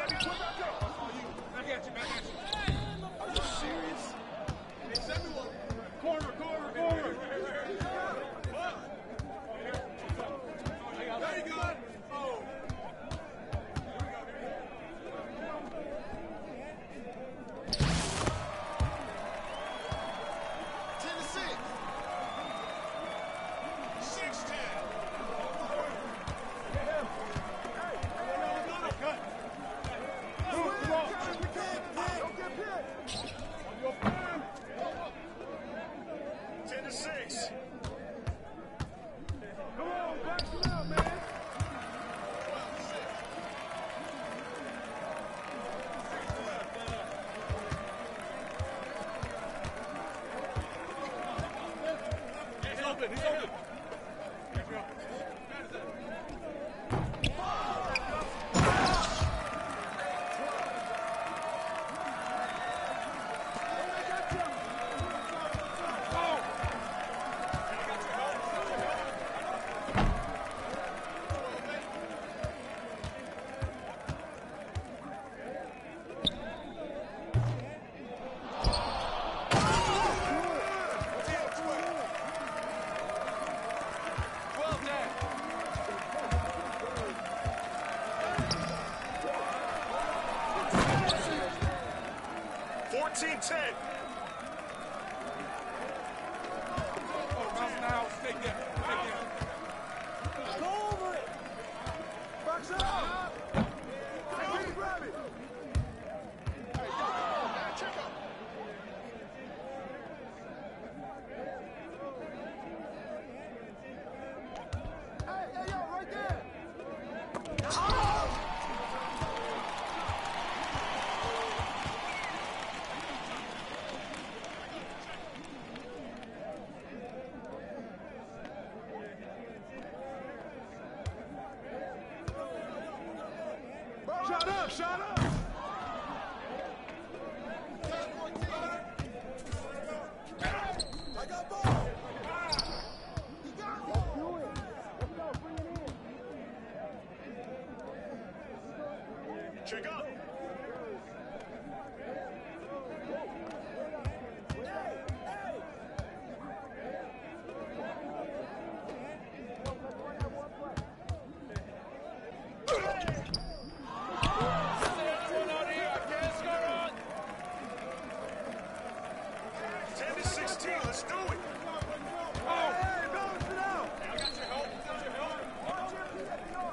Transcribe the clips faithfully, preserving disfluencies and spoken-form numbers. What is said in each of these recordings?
fourteen ten. Oh, mouse now. Stay down. Stay down. Go over it. Box out. Hey, grab it. Hey, yo, check out. Hey, hey, yo, right there. Shut up! Shut up! I got ball. He got it. Let's do it. Let's go. Bring it in. Check up. ten to sixteen, let's do it. Oh! Hey, balance it out. I got your help. I got your help. Watch your feet at the arm.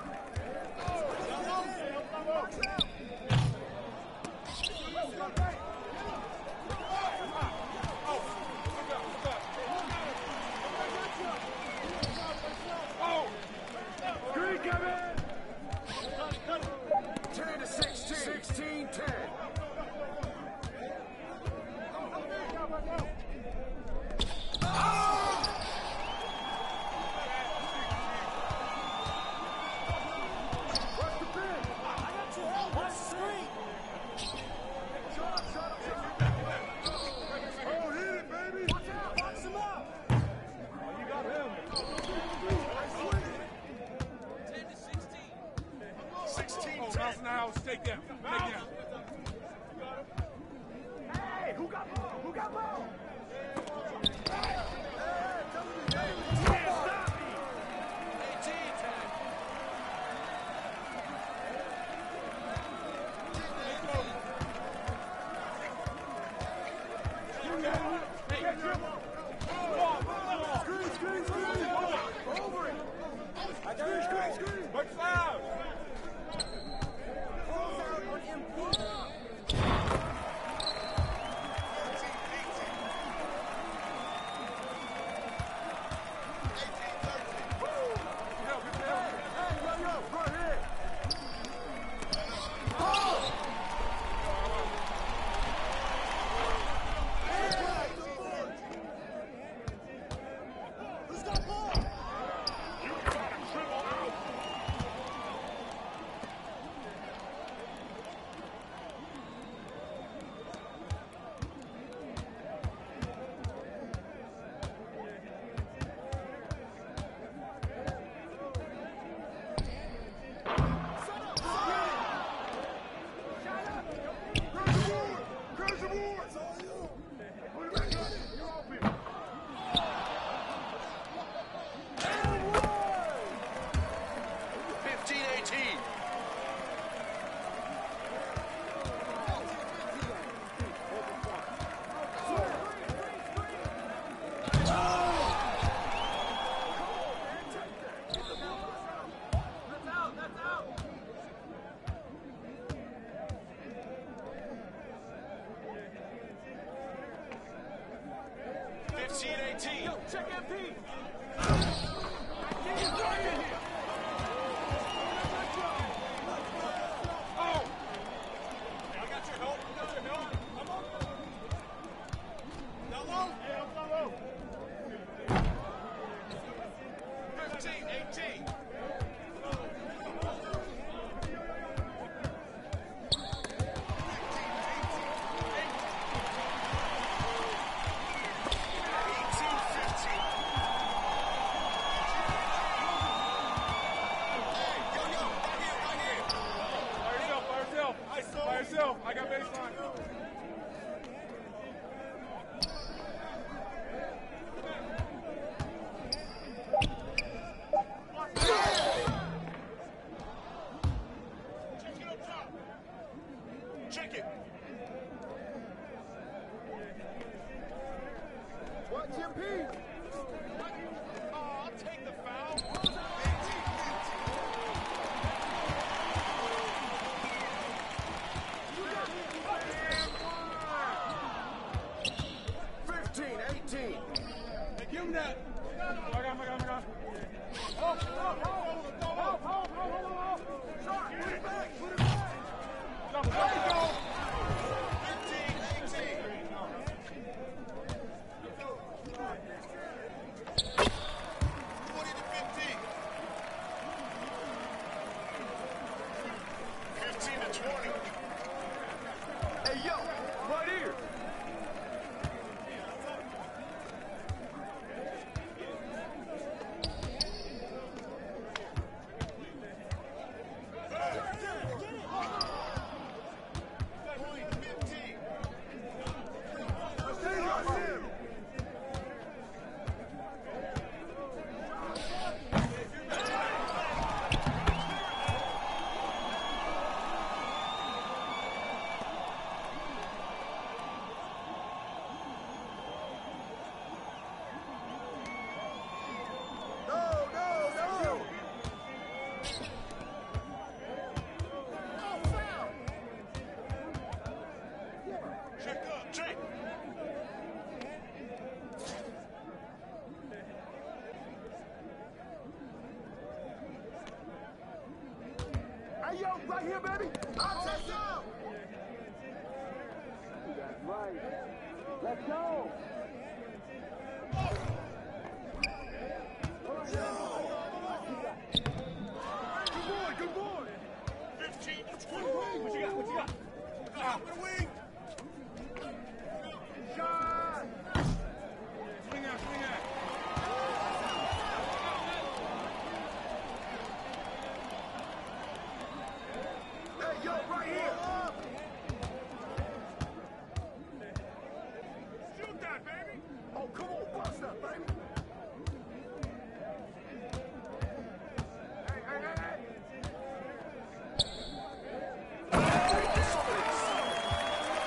Screen, Kevin! ten to sixteen. sixteen ten. What's the pin? I got your help. What's the screen? Shut up, shut up, shut up. Oh, hit it, baby. Watch out, box him up. Oh, you got him. ten to sixteen. sixteen Oh, ten. mouse now. Stay down. Stay down. Hey, who got ball? Who got ball? Hey, hey, come to me, baby. Yeah, stop me! eighteen ten. Hey, dribble! Screen, screen, screen. Over it. I got it. Screen, screen. What's loud? Close out on M P. fifteen eighteen. Yo, check M P. Oh! I got your help. I got your help. I'm on. Down low. Hey, I'm down low. fifteen eighteen. By yourself. I got baseline. Check it up top. Check it. Watch M P. Oh, I'll take the foul. fifteen eighteen. Hey, give him that. Oh my God, my God, my God. Hold, hold, hold, hold, hold, hold, hold. Shot, put it back, put it back. There you go. fifteen eighteen. twenty to fifteen. fifteen to twenty. Hey, yo, right here. Check up, check. Hey, yo, right here, baby. I'll take you. That's right. Let's go. Good boy, good boy. fifteen to twenty. What you got? What you got? Top of the wing. Shot. Swing out, swing out. Hey, yo, right here. Shoot that, baby. Oh, come on, bust that, baby. Hey, hey, hey, hey.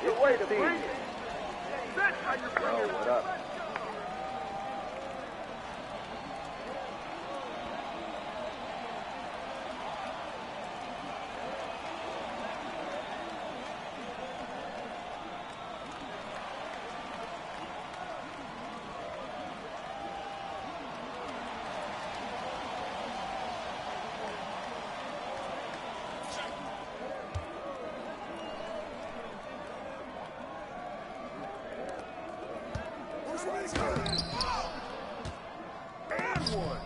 Your way to bring it. That's how you bring it. What up? And one.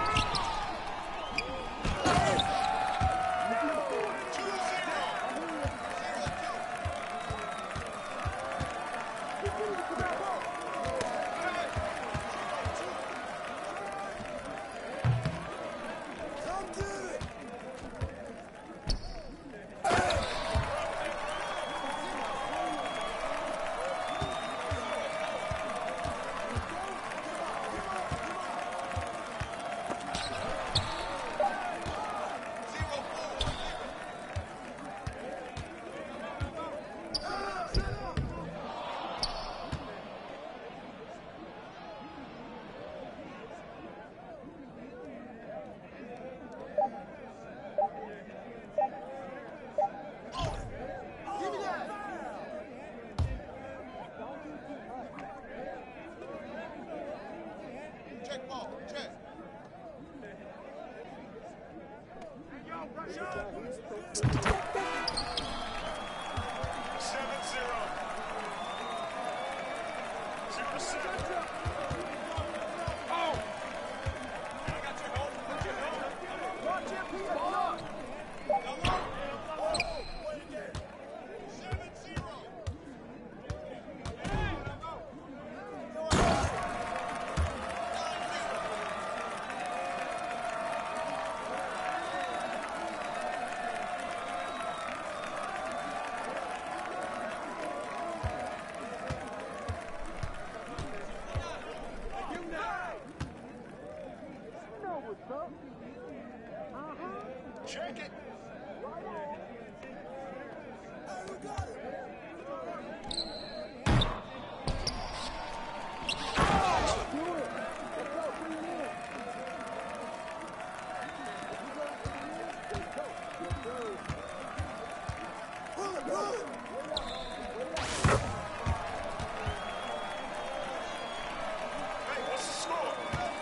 Check it. Right on. Hey, we got it. Oh, do it. Let's go. Bring it in. Let's go. Yes, sir. Pull it, pull it. Hey, what's the score?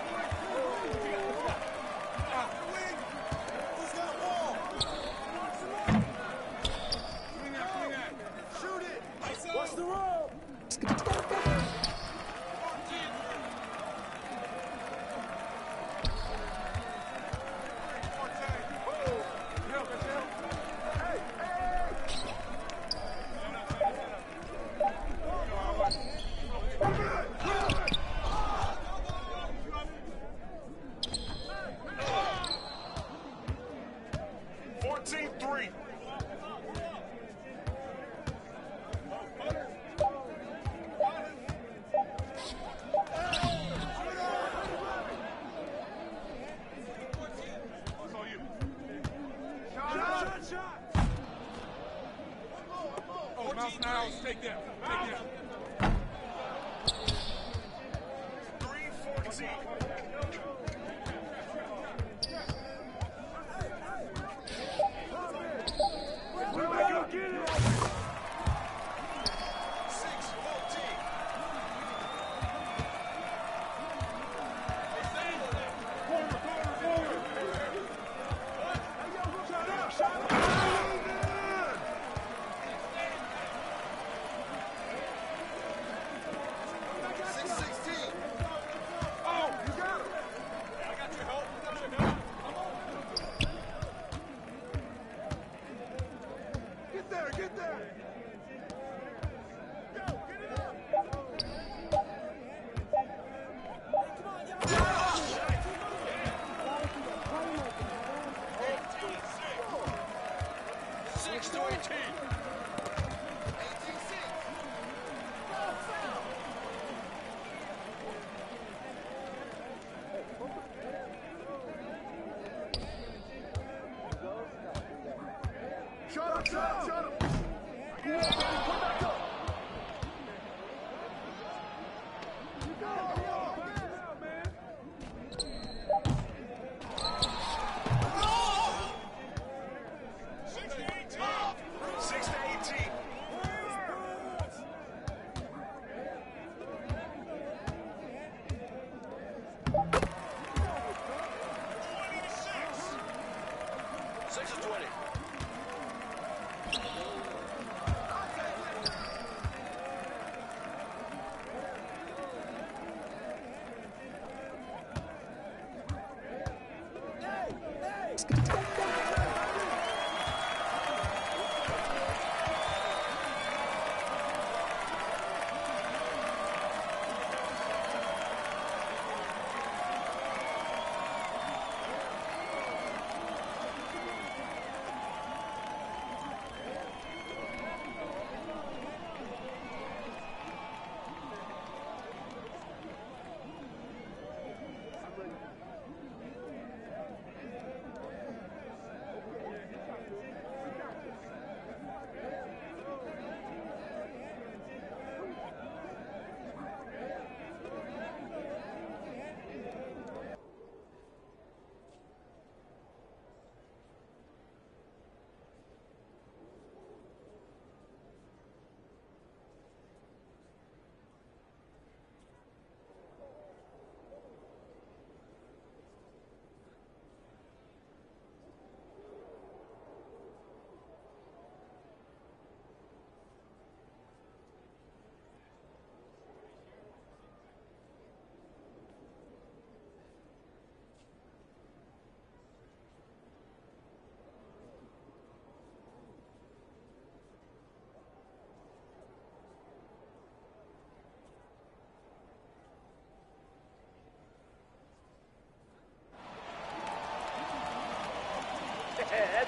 What's the roll? fourteen three. Oh, mouse and house, take that. Take that. three fourteen. Oh, you got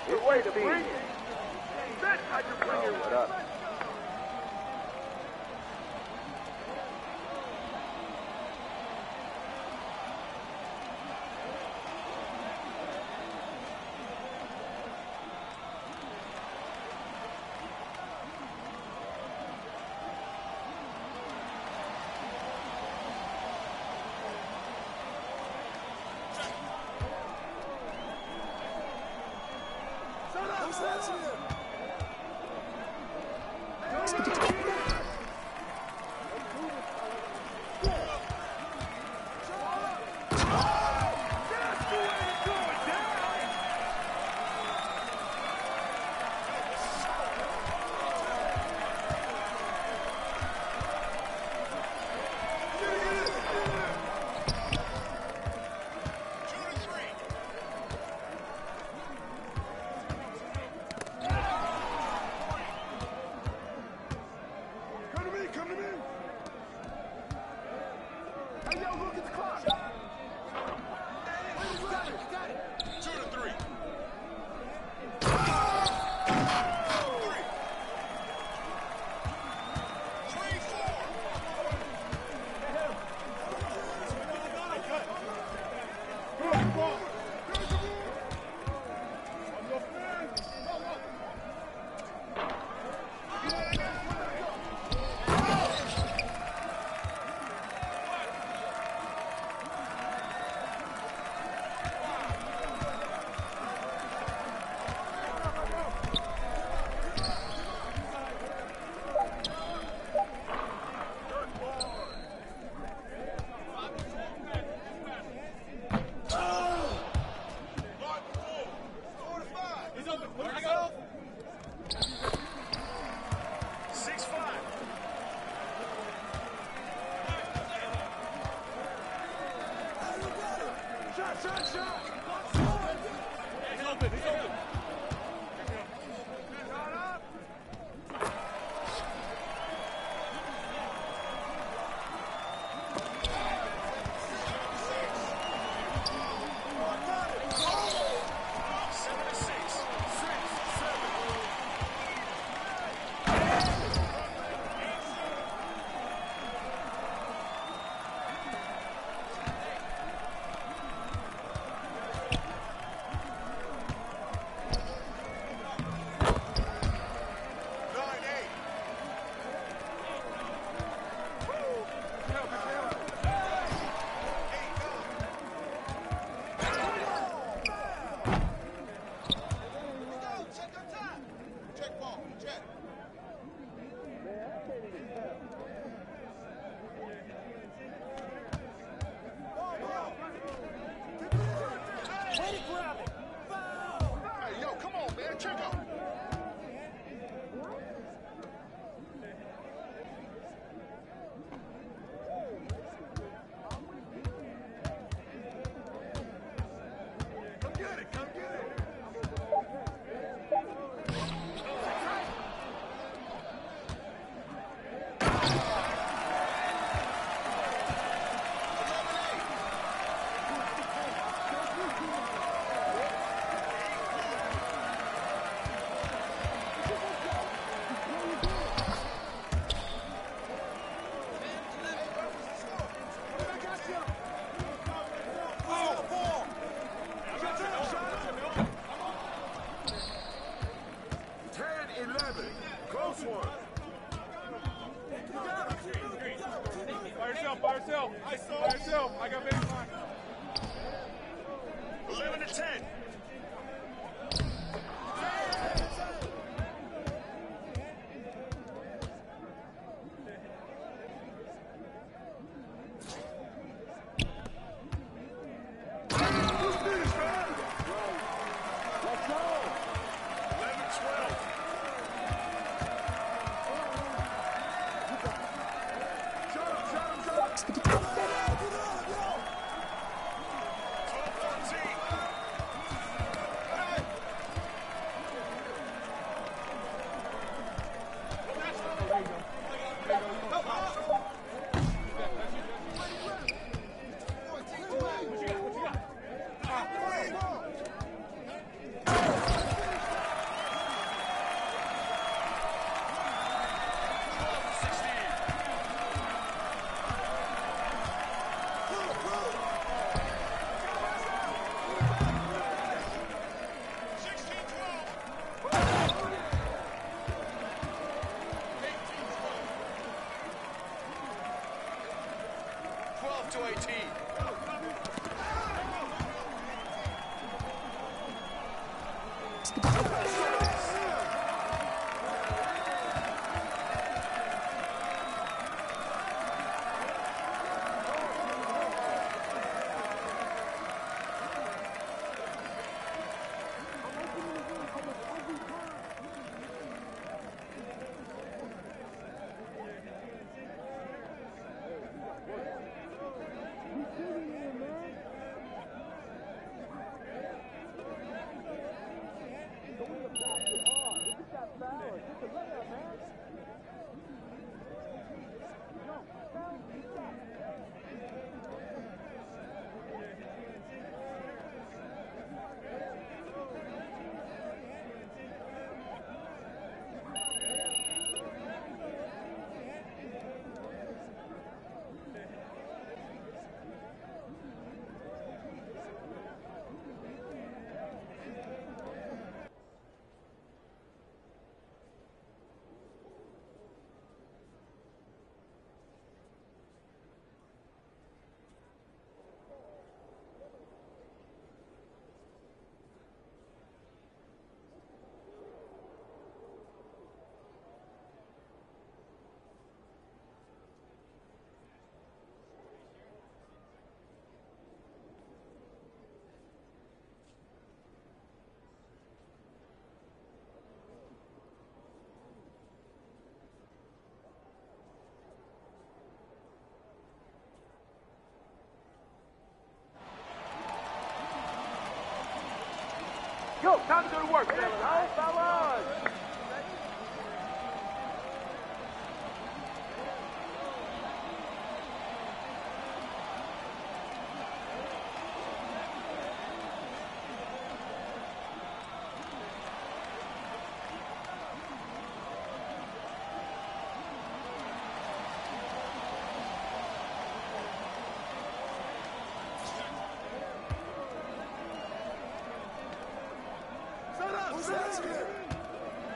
Good way to be. That's how you bring it. What up? yourself to AT. Yo, time to go to work, fellas. Oh, fellas. Shut up! Shut up!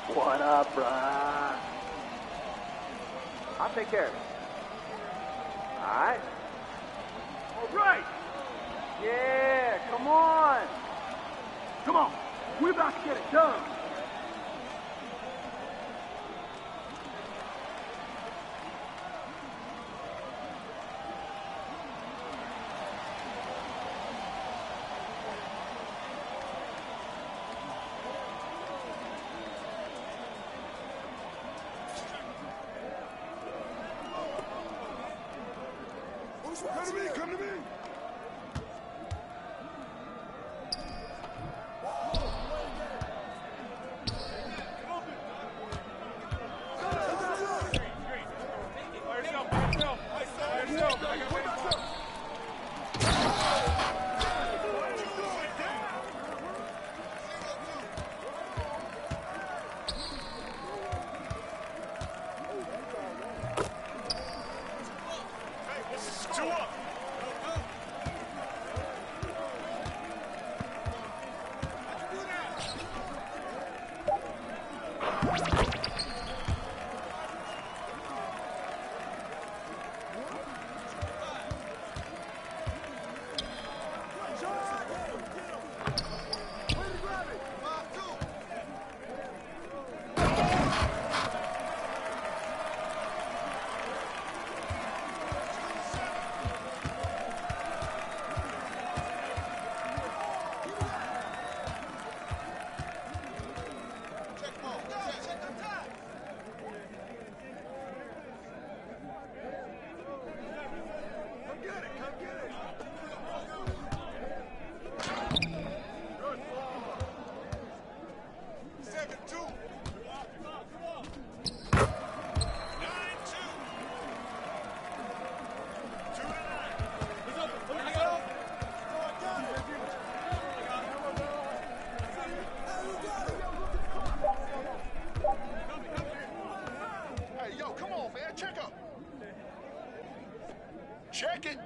What up, Brian? I'll take care of it. All right? All right. Yeah, come on. Come on. We're about to get it done. Come to me, come to me. Check it.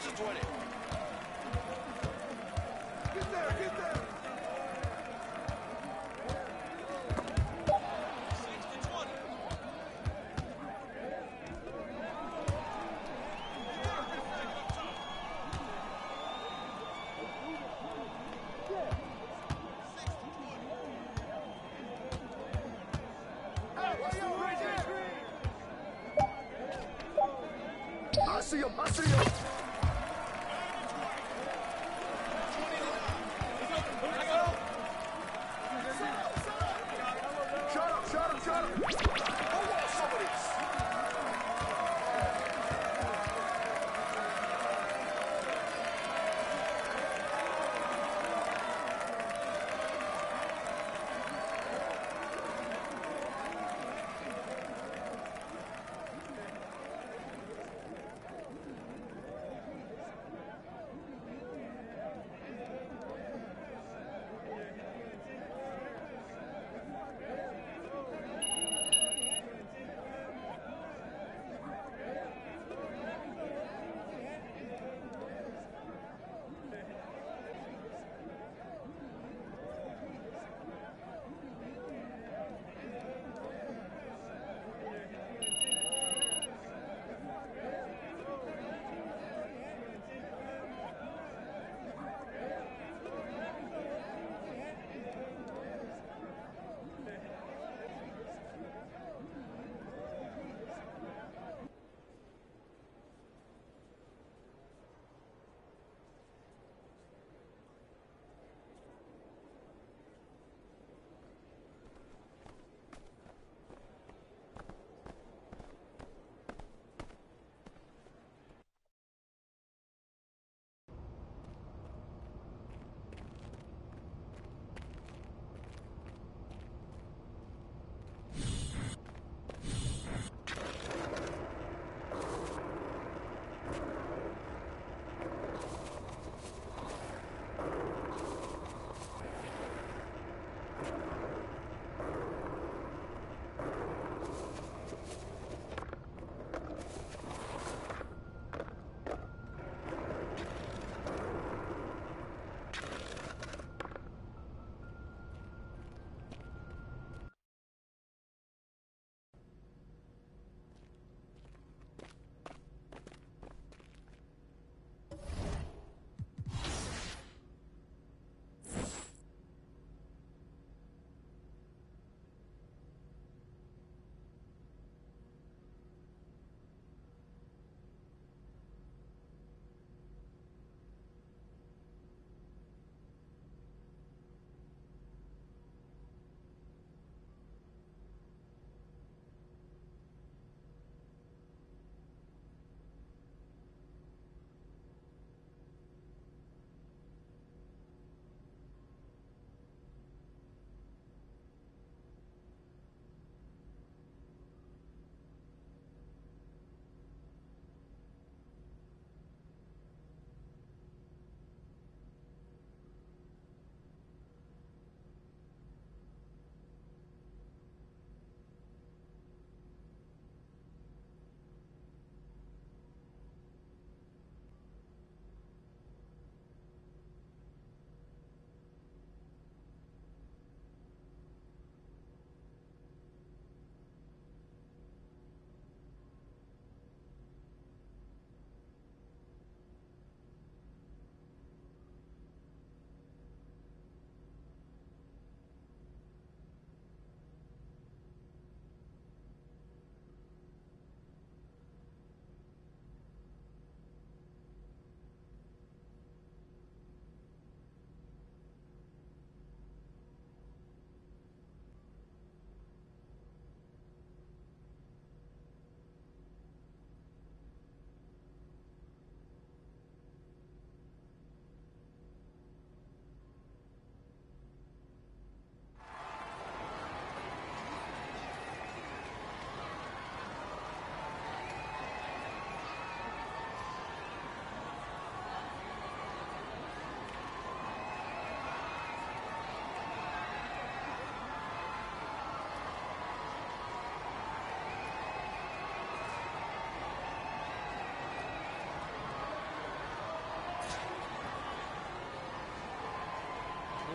to twenty. Get there, get there. six to twenty. I see him, I see him. twenty to nine.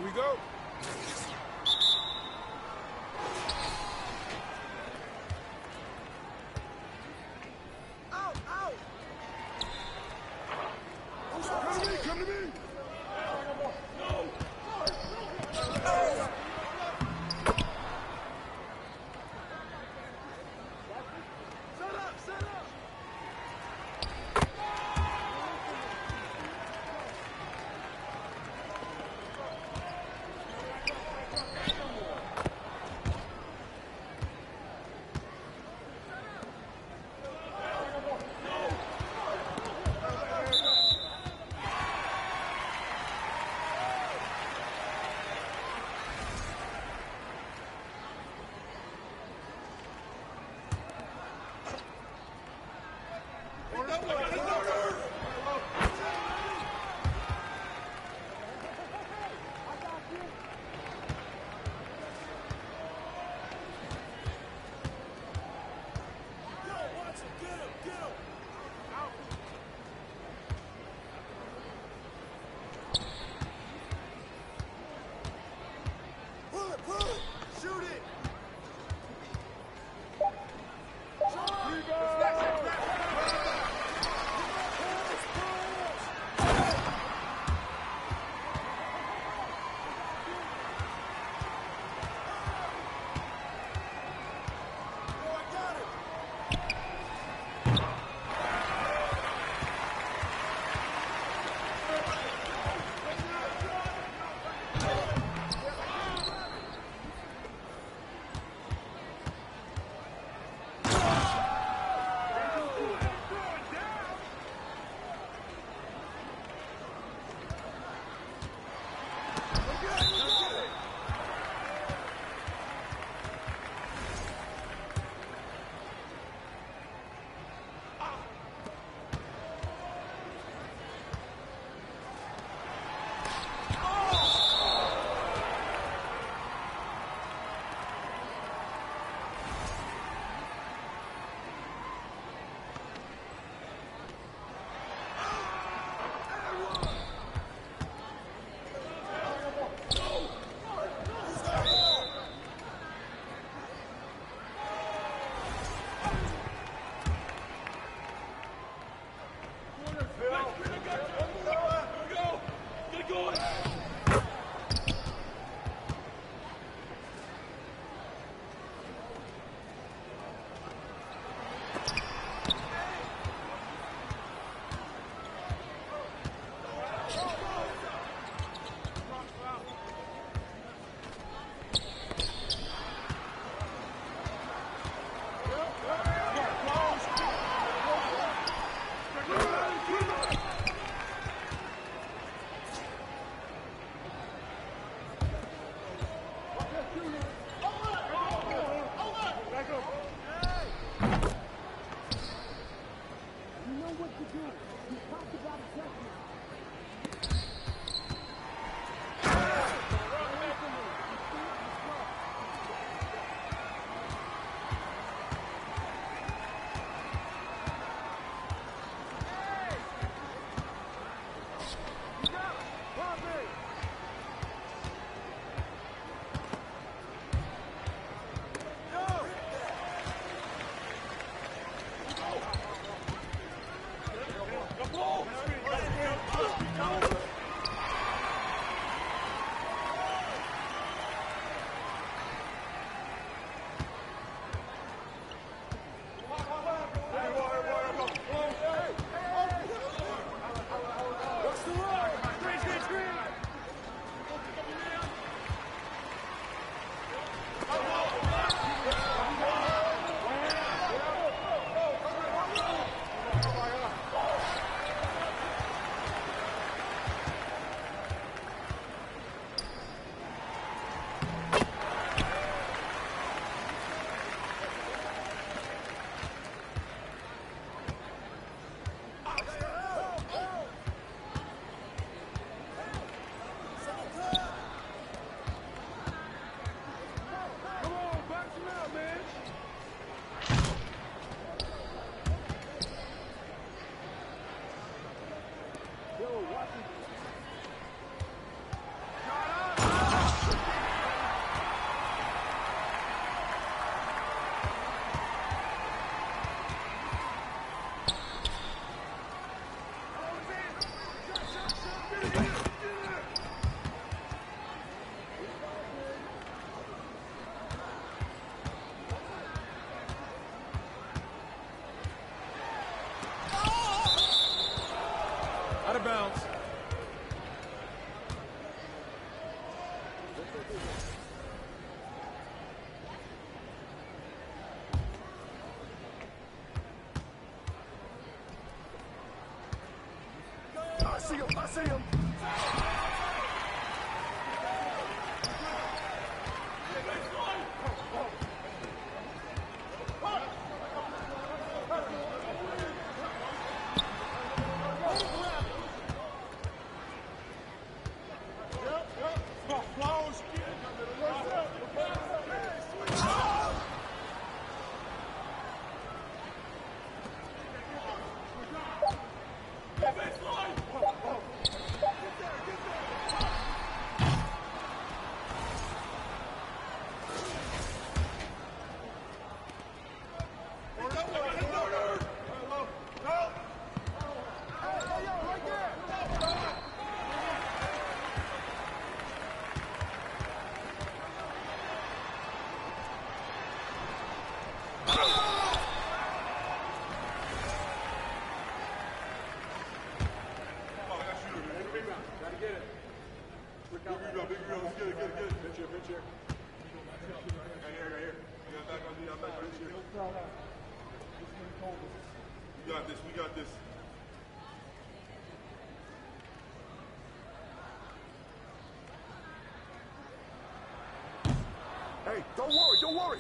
Here we go. Out, out. Come to me, come to me. Set up, set up. Shut up! see him. I see him. We got this, we got this. Hey, don't worry, don't worry.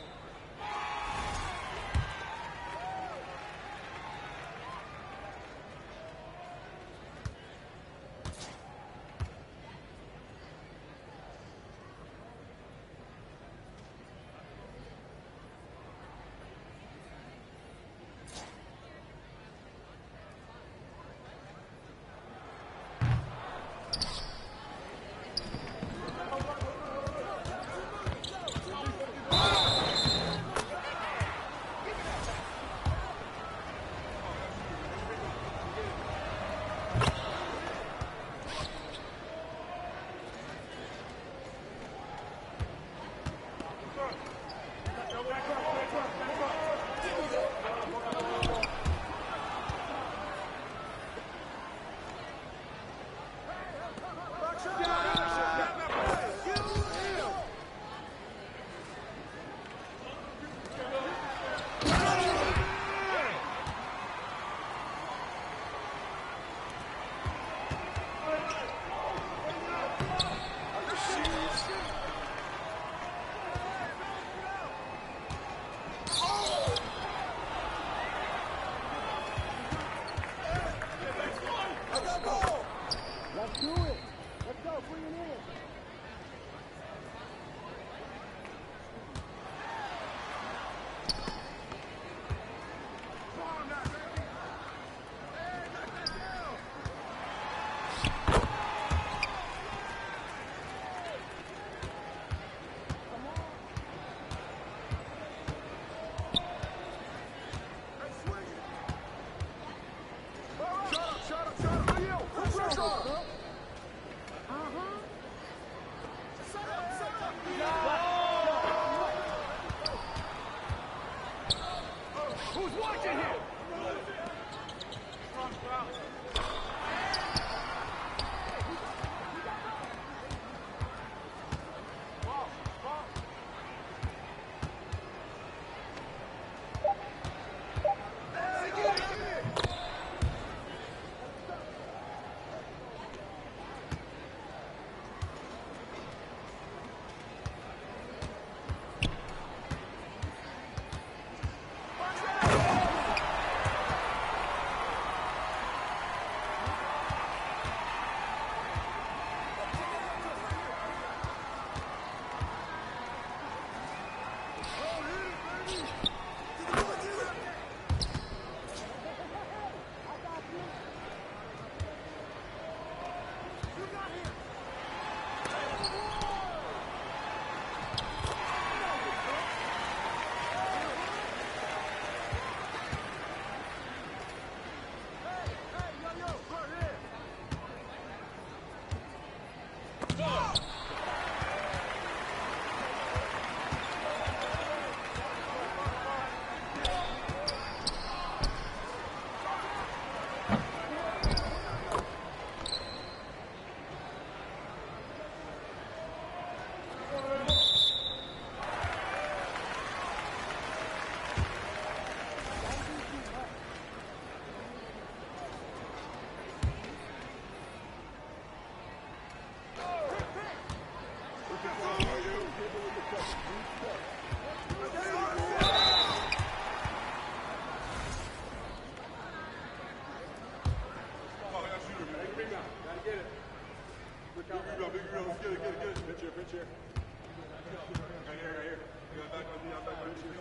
Big rebound, big rebound. Let's get it, get it, get it. Pitch here, pitch here. Right here, right here. We got back on the back on the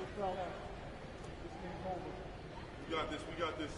We got this, we got this.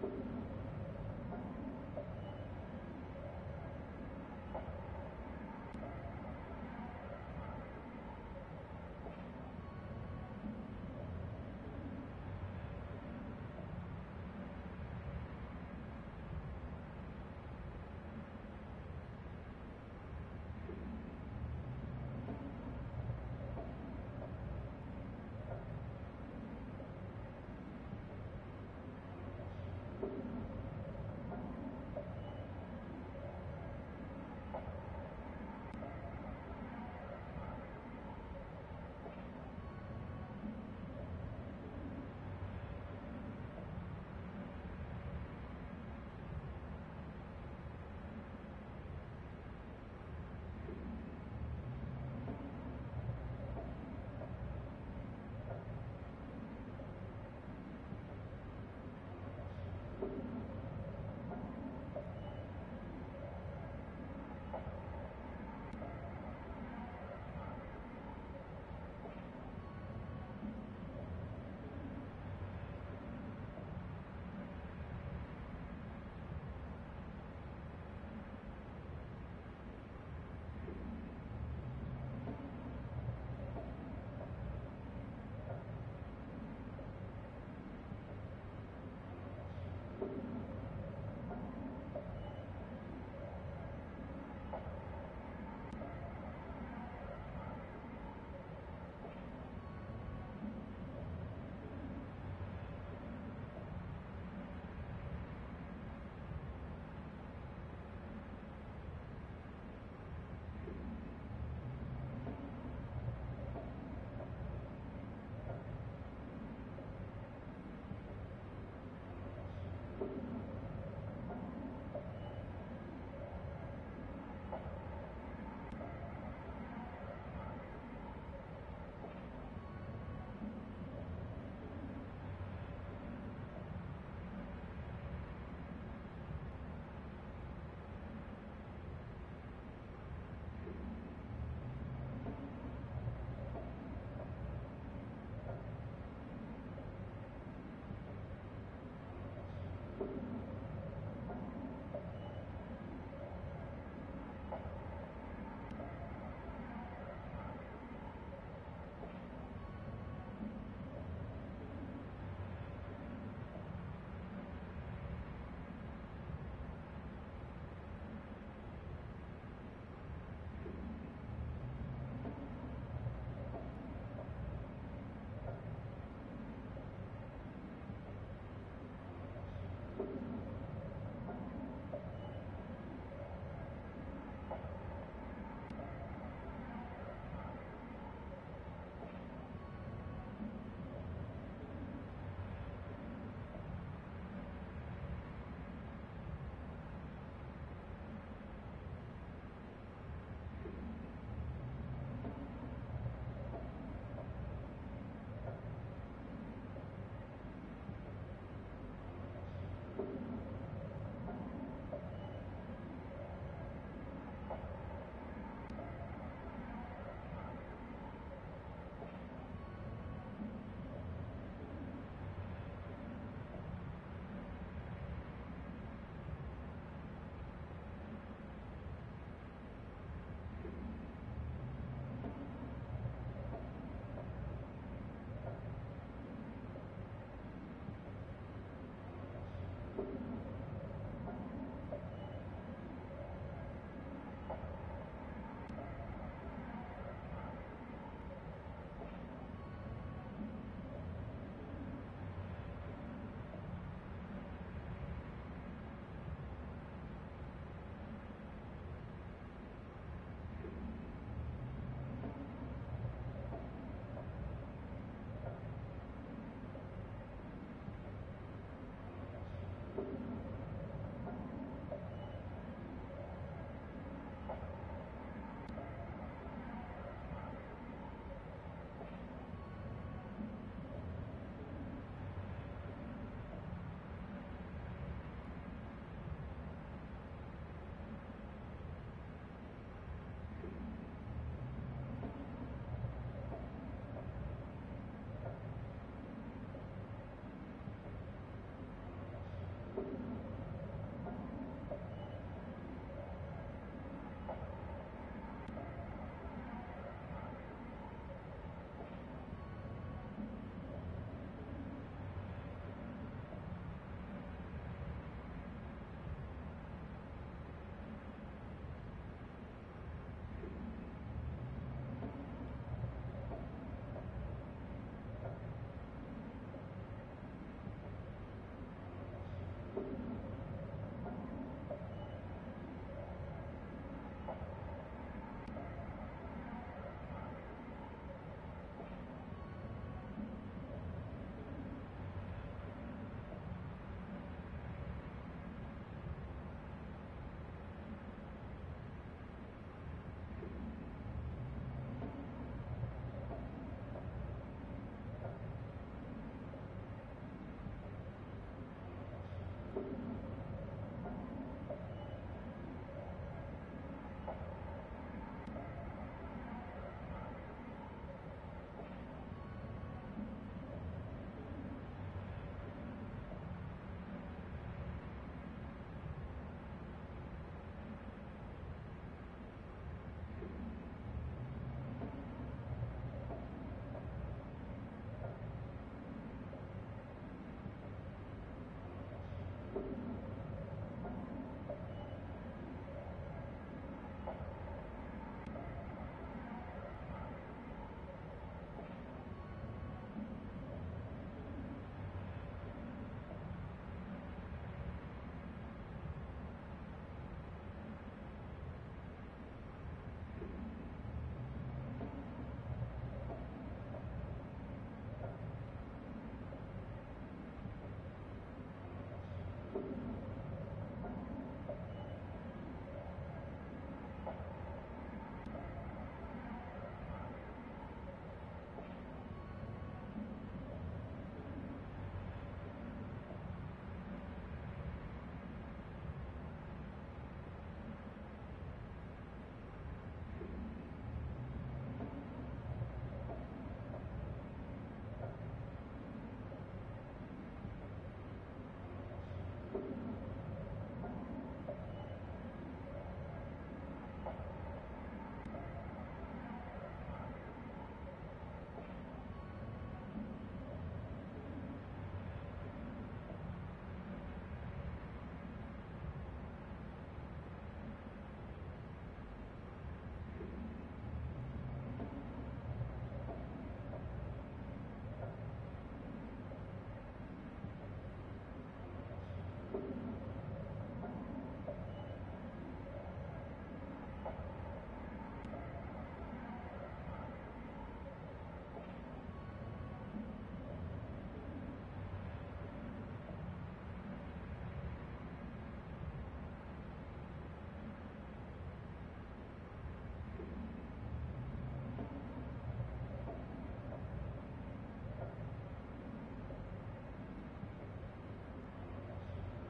you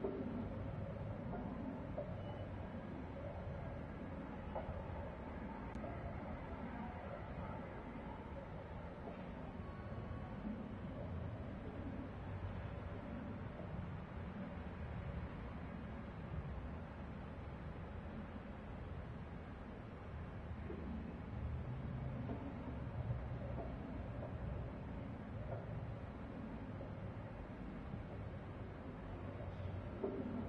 you.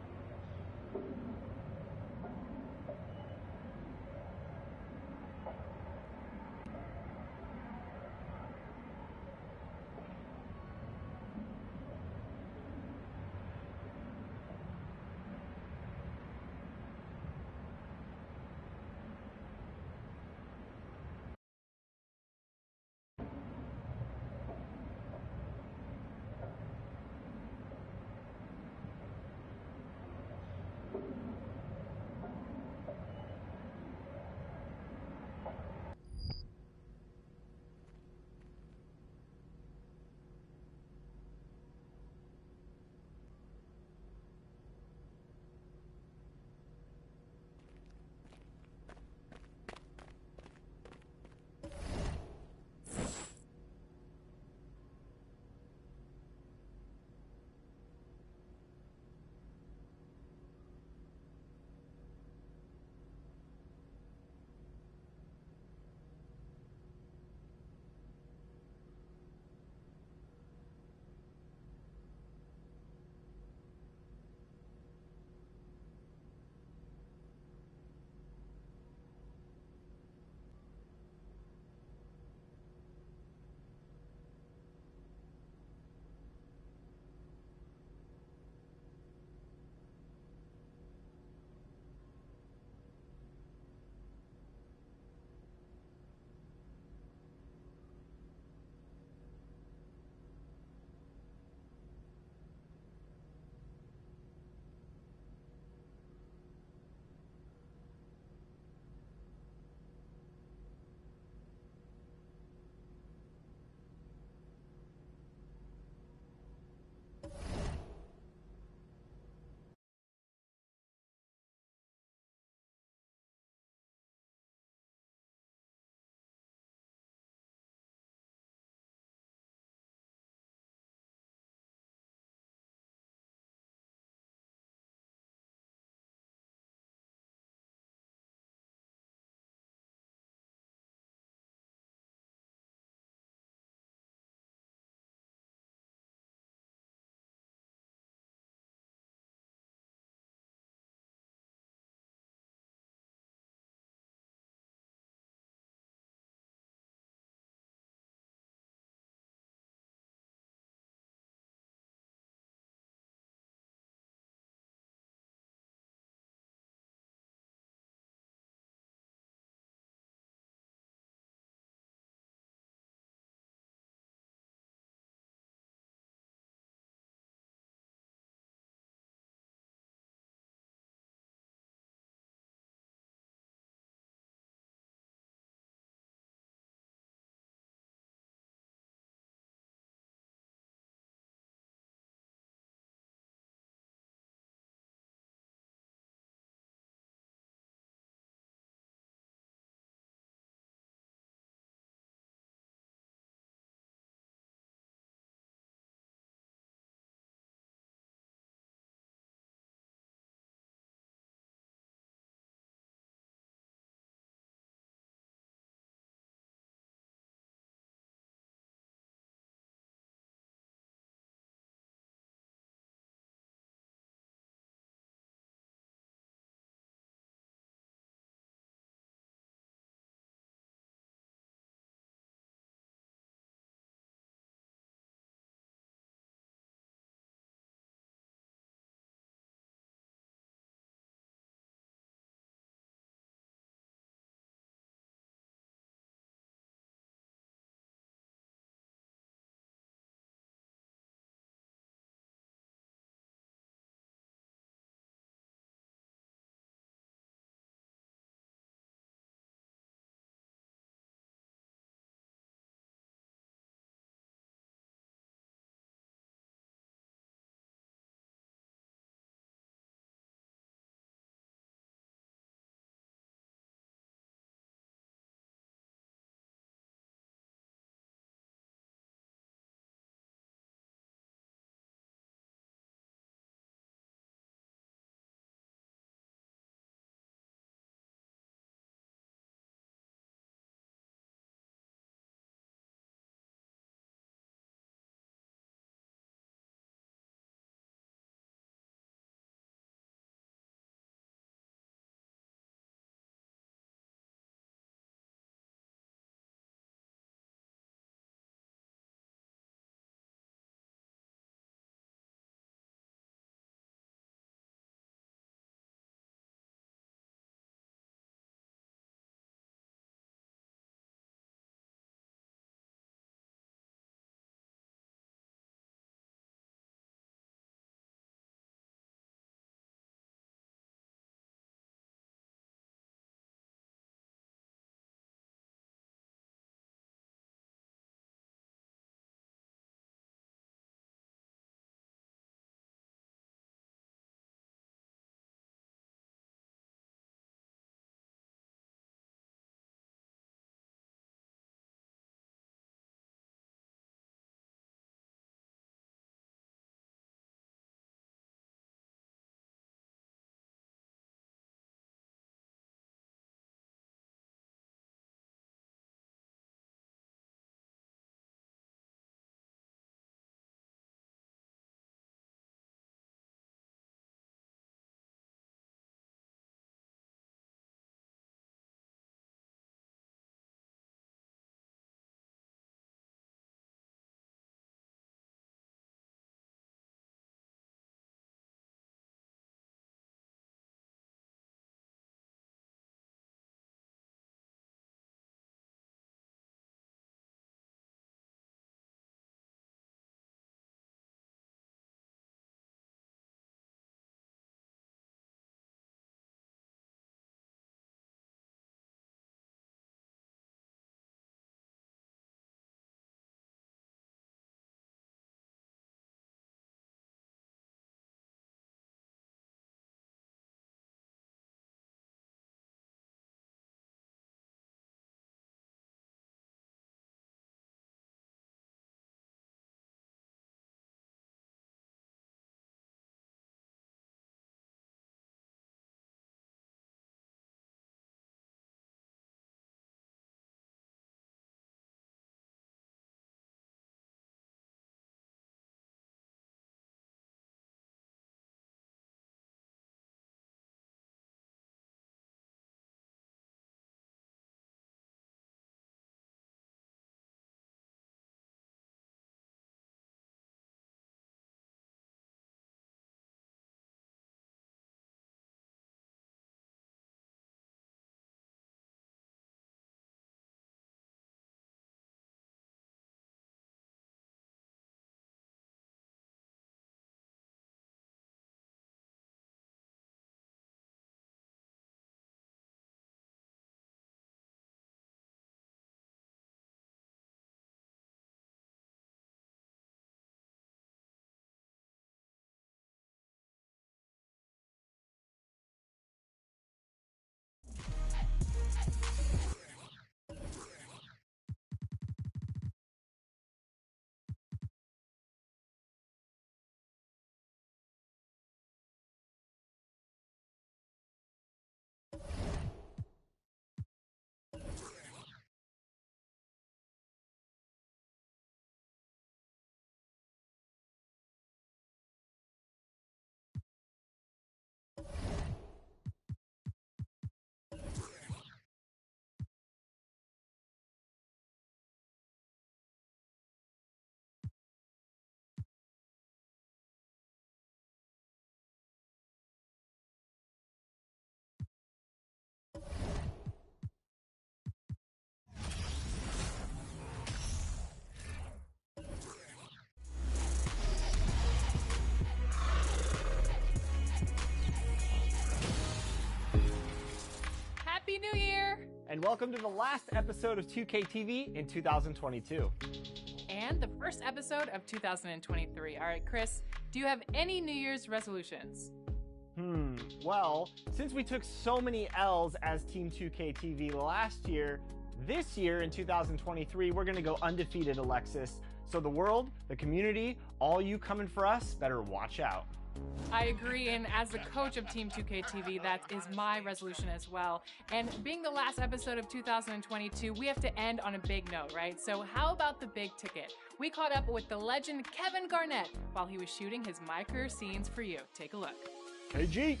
and welcome to the last episode of two K T V in two thousand twenty-two. And the first episode of two thousand twenty-three. All right, Chris, do you have any New Year's resolutions? Hmm, well, since we took so many L's as Team two K T V last year, this year in two thousand twenty-three, we're gonna go undefeated, Alexis. So the world, the community, all you coming for us, better watch out. I agree, and as the coach of Team two K T V, that is my resolution as well. And being the last episode of two thousand twenty-two, we have to end on a big note, right? So how about the big ticket? We caught up with the legend Kevin Garnett while he was shooting his My Career scenes for you. Take a look. K G.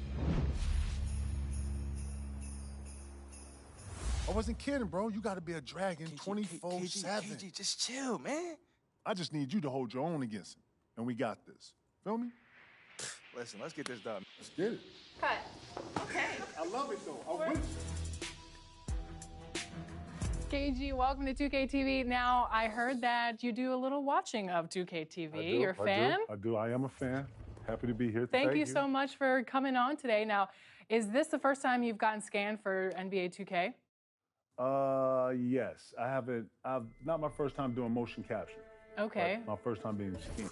I wasn't kidding, bro. You gotta be a dragon twenty-four seven. K G, just chill, man. I just need you to hold your own against him. And we got this. Feel me? Listen, let's get this done. Let's get it. Cut. Okay. I love it, though. I'm with you. K G, welcome to two K T V. Now, I heard that you do a little watching of two K T V. I do, You're a fan? I do. I do. I am a fan. Happy to be here. Thank, Thank you so much for coming on today. Now, is this the first time you've gotten scanned for N B A two K? Uh, yes. I haven't. I've not my first time doing motion capture. Okay. My first time being scanned.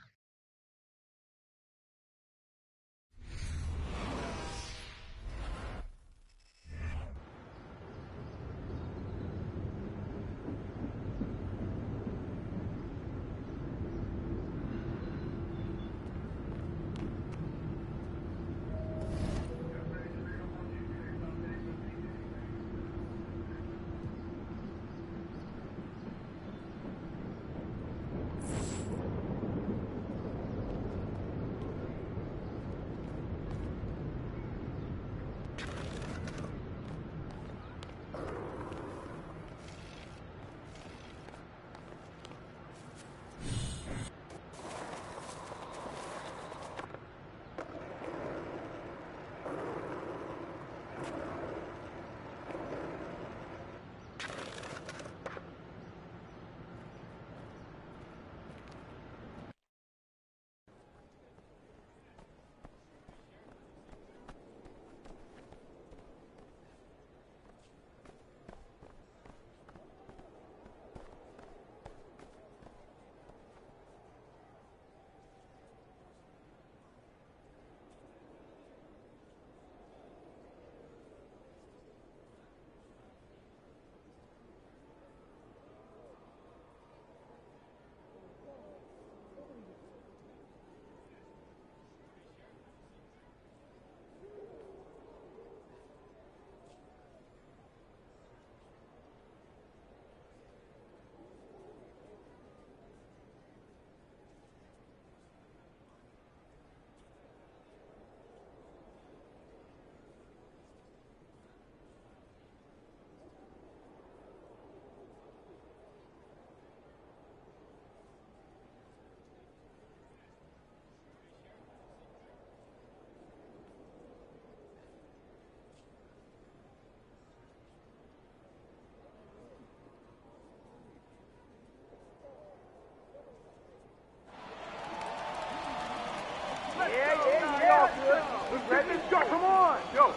Yeah, yeah, yeah. Good. Let's, let's go. Come on. Yo.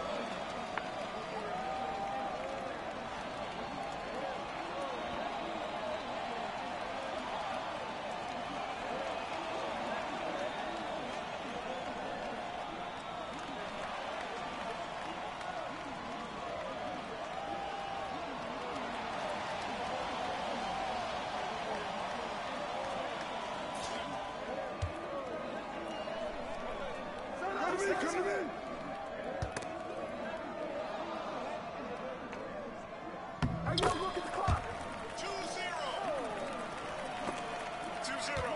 Come to me, come to me. Hey, yo, look at the clock. Two zero. Two zero.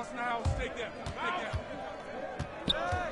house in the house. Take that. Take that. Hey!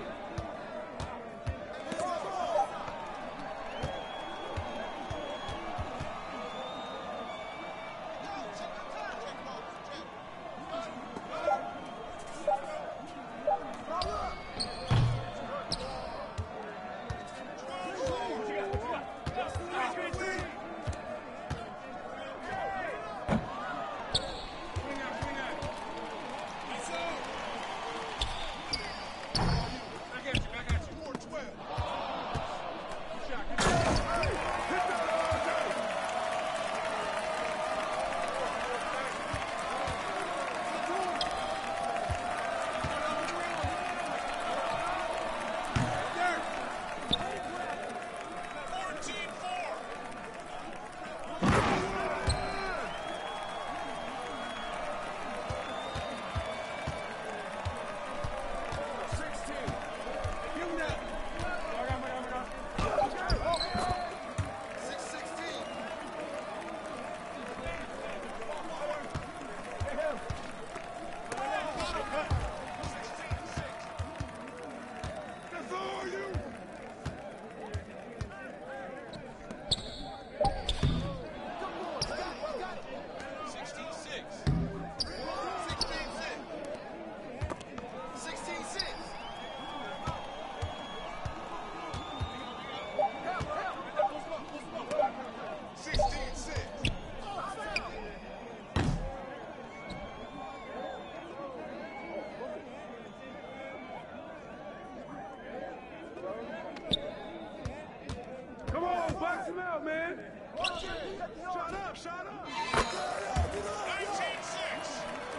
Box him out, man. Shut up, shut up. nineteen six.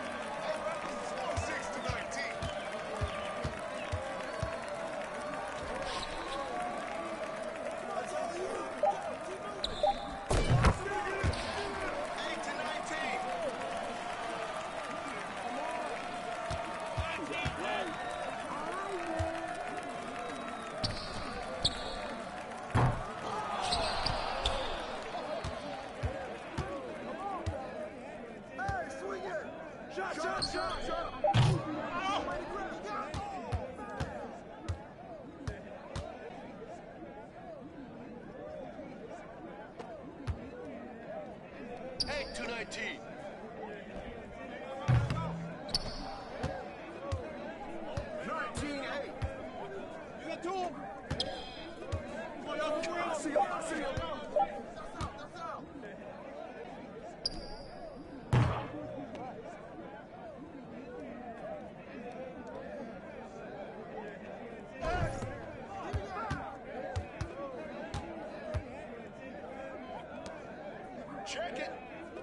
six to nineteen. eight to nineteen. Shot, shot, shot, shot. eight to nineteen. nineteen eight. You got two. I see him, I see him. Check it.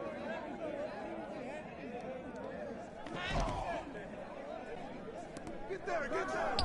Get there, get there.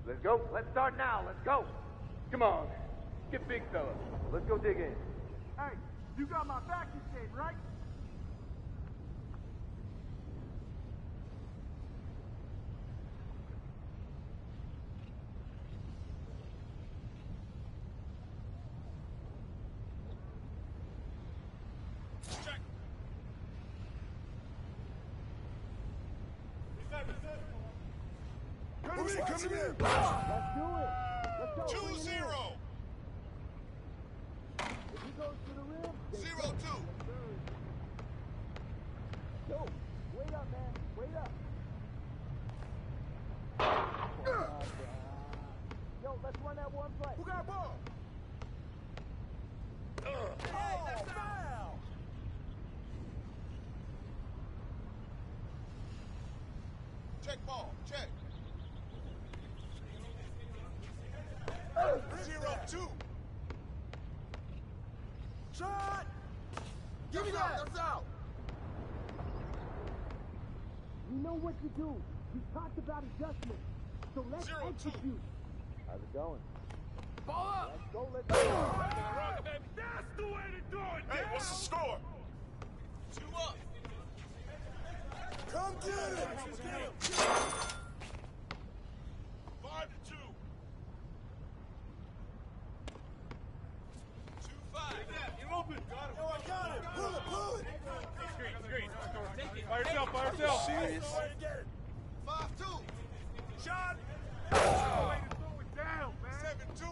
Let's go. Let's start now. Let's go. Come on. Get big, fella. Let's go dig in. Hey, you got my back, you said, right? Check. Come in, come in. Let's do it. Let's go. Two Bring it in. zero. If he goes to the rim, then Zero two. Yo, wait up, man. Wait up. Yo, let's run that one play. Who got ball? Hey, that's foul. Check ball. Check. Zero two. Shot. Give me that. That's out. We know what to do. We talked about adjustment. So let's Zero, two. execute. How's it going? Ball up. Let's go, let's go. That's the way to do it. Hey, what's the score? Two up. Come get it. Five to two. Two five. You're open. Got him. Yo, I got it. Pull it, pull it. Screen, screen. By yourself, by yourself. Serious? Five two. Shot. Down, man. Seven two.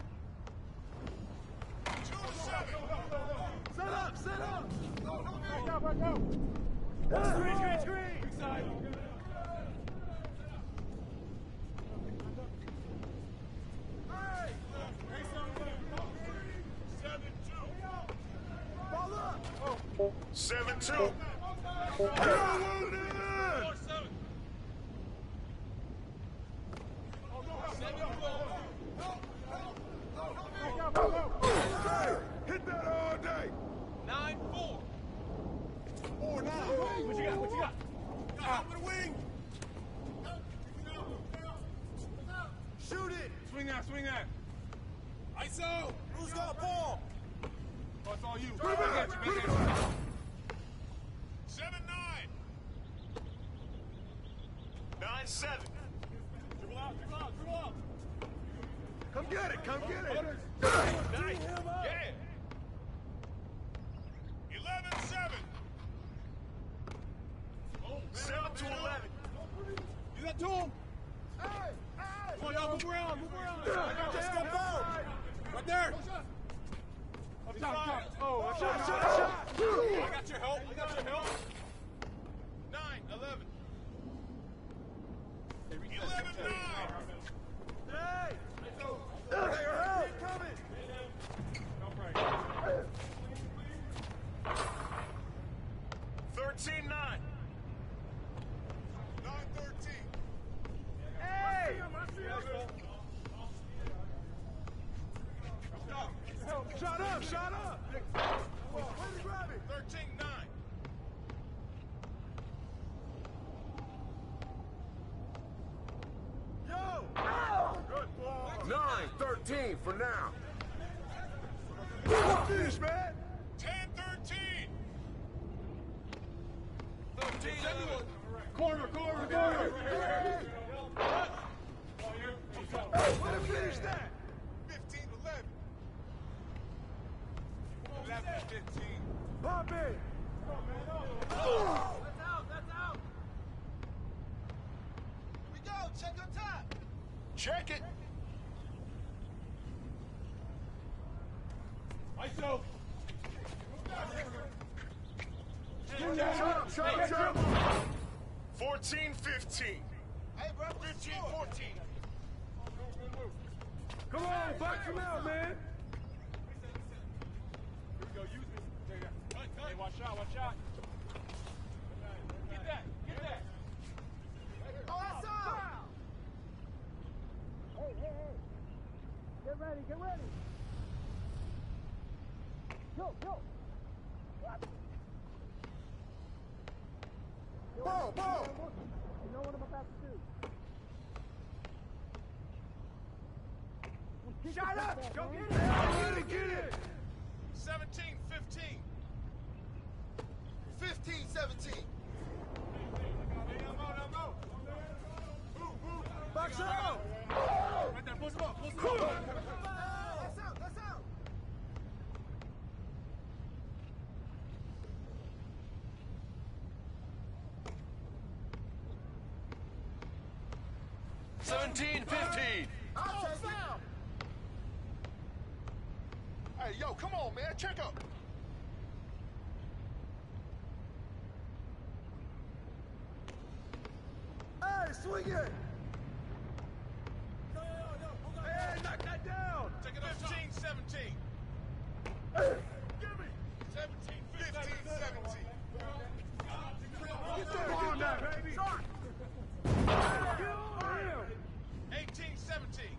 Two to seven. Set up, set up. Back out, back out. Screen, screen, screen. Big side. Hey. Seven two. Ball up. Seven two. Go on in. Four seven. Hey, hit that all day. Nine four. Four nine. What you got? What you got? Got over the wing. Shoot it. Swing that, swing that. I S O. Who's got ball? Oh, it's all you. Put it Back back. at you, Put it back at you. back. Seven nine. Nine seven. Dribble out, dribble out, dribble out. Come get it. Come get it. Nice. Yeah. Eleven seven. Seven to eleven. You got to him. Hey, hey. Come on, y'all, move around, move around. Just step out. Right there. Up top, top. Oh, Shot, shot, shot. I got your help. I got your help. Nine, eleven. Eleven, nine. Hey. Hey, hey, coming. Thirteen, nine. Nine, thirteen. Hey. Shot up, shot up. Where to grab it? Thirteen, nine. Yo. Good ball. Nine, thirteen for now. Finish, man. Ten, thirteen. Thirteen, Corner, corner, corner. Let him finish that. fifteen, eleven. eleven, fifteen. Pop it. That's out, that's out. Here we go, check your time. Check it. I S O. Shut up, shut up, shut up. fourteen, fifteen. Hey, bro, fifteen, fourteen. Come on, box him out, man. Here we go, use this. Hey, watch out, watch out. Get that, get that. Oh, that's out. Hey, hey, hey. Get ready, get ready. Go, go. What? Ball, ball. You know what I'm about to do. Shut up! Go get it! Get it, get it! seventeen fifteen. fifteen seventeen. Box out! Right there, push him up, push him up. That's out, that's out! seventeen fifteen. I'll take it! Hey, yo, come on, man. Check up. Hey, swing it! Hey, knock that down! Take it up. fifteen seventeen. Give me! seventeen fifteen seventeen. Get the ball on that, baby! Shot! eighteen seventeen.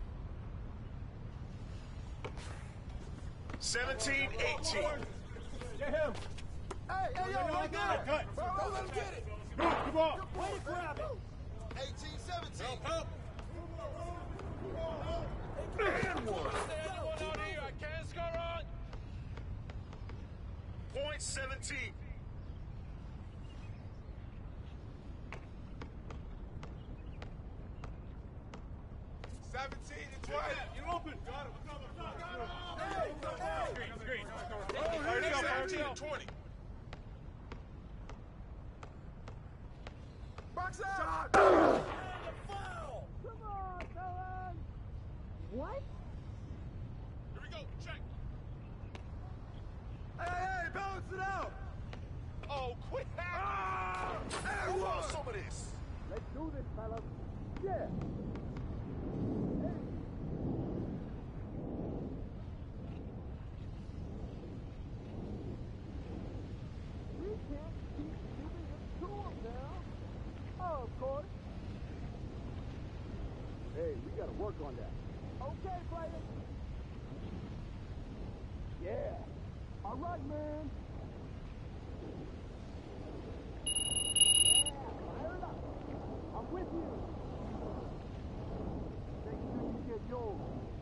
seventeen eighteen. Get him! Hey, hey, yo, I got it! Cut. Bro, let him get it! Move the ball. Way to grab it! eighteen seventeen. Help. And one! I can't score on. Point seventeen. seventeen to twenty. You're open. Got it. Hey, hey! Green, green. Oh, here it is. seventeen to twenty. Box out! And a foul! Come on, fellas! What? Here we go. Check. Hey, hey, balance it out! Oh, quit hacking. Ah! Who And wants one! some of this? Let's do this, fellas. Yeah. We can't keep giving it to them now. Oh, of course. Hey, we gotta work on that. Okay, players. Yeah. All right, man. Yeah, fire it up. I'm with you. Make sure you get yours.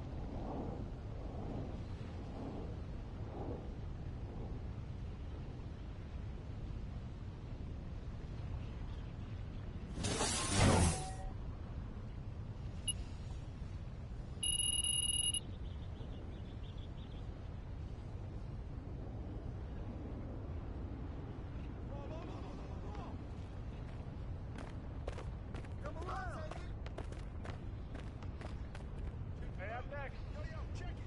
Come around! Hey, up next. Yo, yo, check it.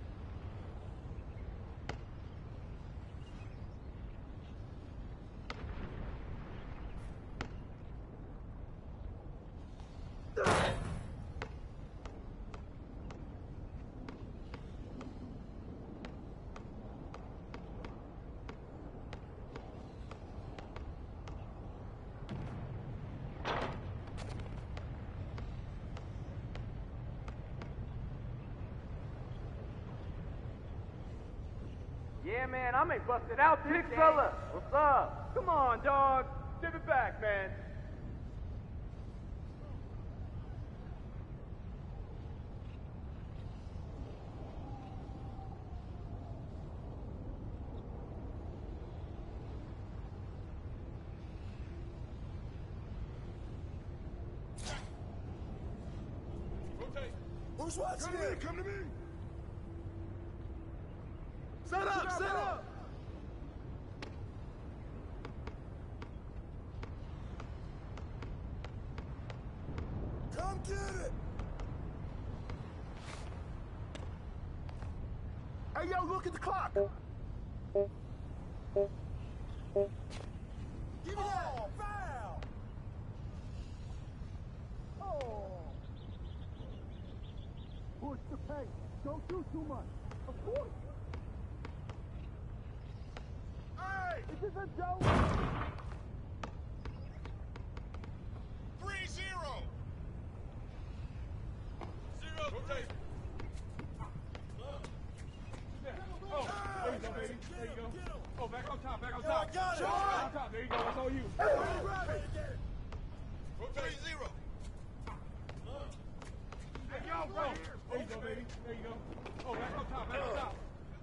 Yeah, man, I may bust it out this Big fella, what's up? Come on, dog. Give it back, man. Rotate. Who's watching Come to me, it? come to me. Set up, set up! Come get it! Hey, yo, look at the clock! Give me that! Foul! Oh. Push the pace. Don't do too much. Of course. Hey! Is this a joke? Three zero. Zero rotate. Oh, there you go, baby. There you go. Oh, back on top, back on Yo, top. I got it. Back on top. There you go. That's all you. Hey, grab it! Rotate zero. Hey, yo, bro. There you go. baby. There you go. Oh, back on top, back on top.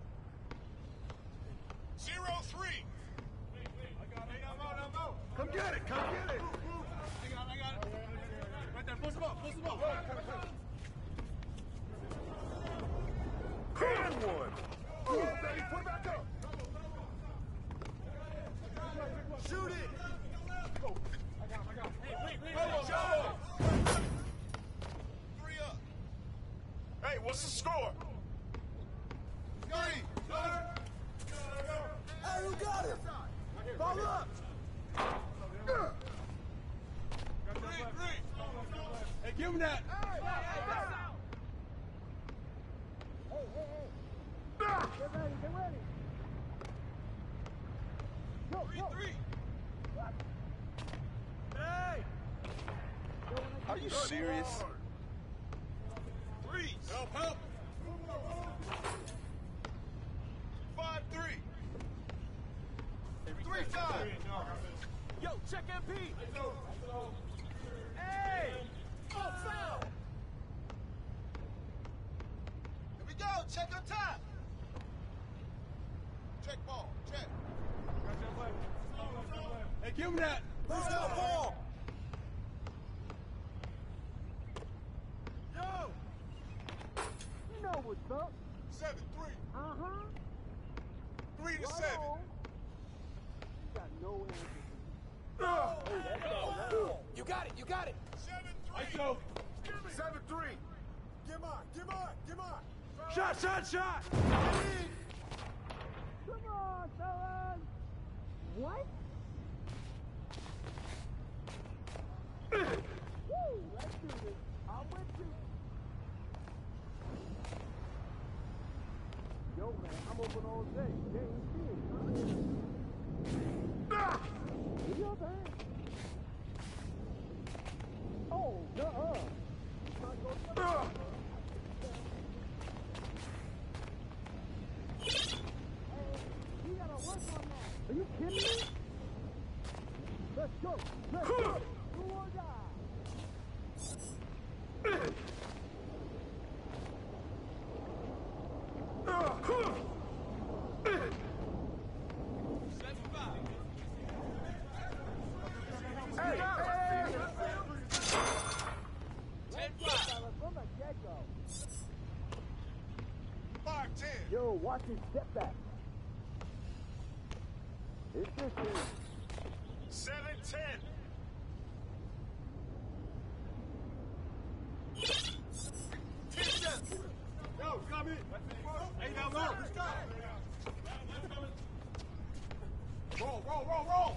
Zero three. I got it. Hey, I'm out, I'm out. Come get it, come get it. I got it, I got it. Right there, push him up, push him up. And one. Oh, baby, put it back up. Shoot it. Go. I got him, I got him. Hey, wait, wait, Go, wait. go. Three up. Hey, what's the score? Three. Hey, who got it? Ball up. Three, three. Hey, give him that. Get ready, get ready. Go, Three, go. three. Hey. Are you serious? Three. Help, help. Five, three. Three, five. Yo, check M P. Hey. Oh, foul. Here we go. Check on top. Check ball. Check. Hey, give him that. Who's got the ball? Yo. You know what's up. Seven, three. Uh-huh. Three to Right seven. on. You got no answer. You got it, you got it. Seven, Let's three. go. Seven, three. Give on, give on, give on. Shot, shot, shot. Come on, fellas. What? Woo, let's do this. I'm with you. Yo, man, I'm open all day. They ain't seeing. Do your thing. Oh, duh. We gotta work on that. Are you kidding me? Let's go. Let's go. Do or die. Hey, hey. Ten five. From the get-go. Five, ten. Yo, watch his step back. It's this thing. Seven, ten. Ten, seven. Yo, come in. Hey, now, low. Roll, roll, roll, roll.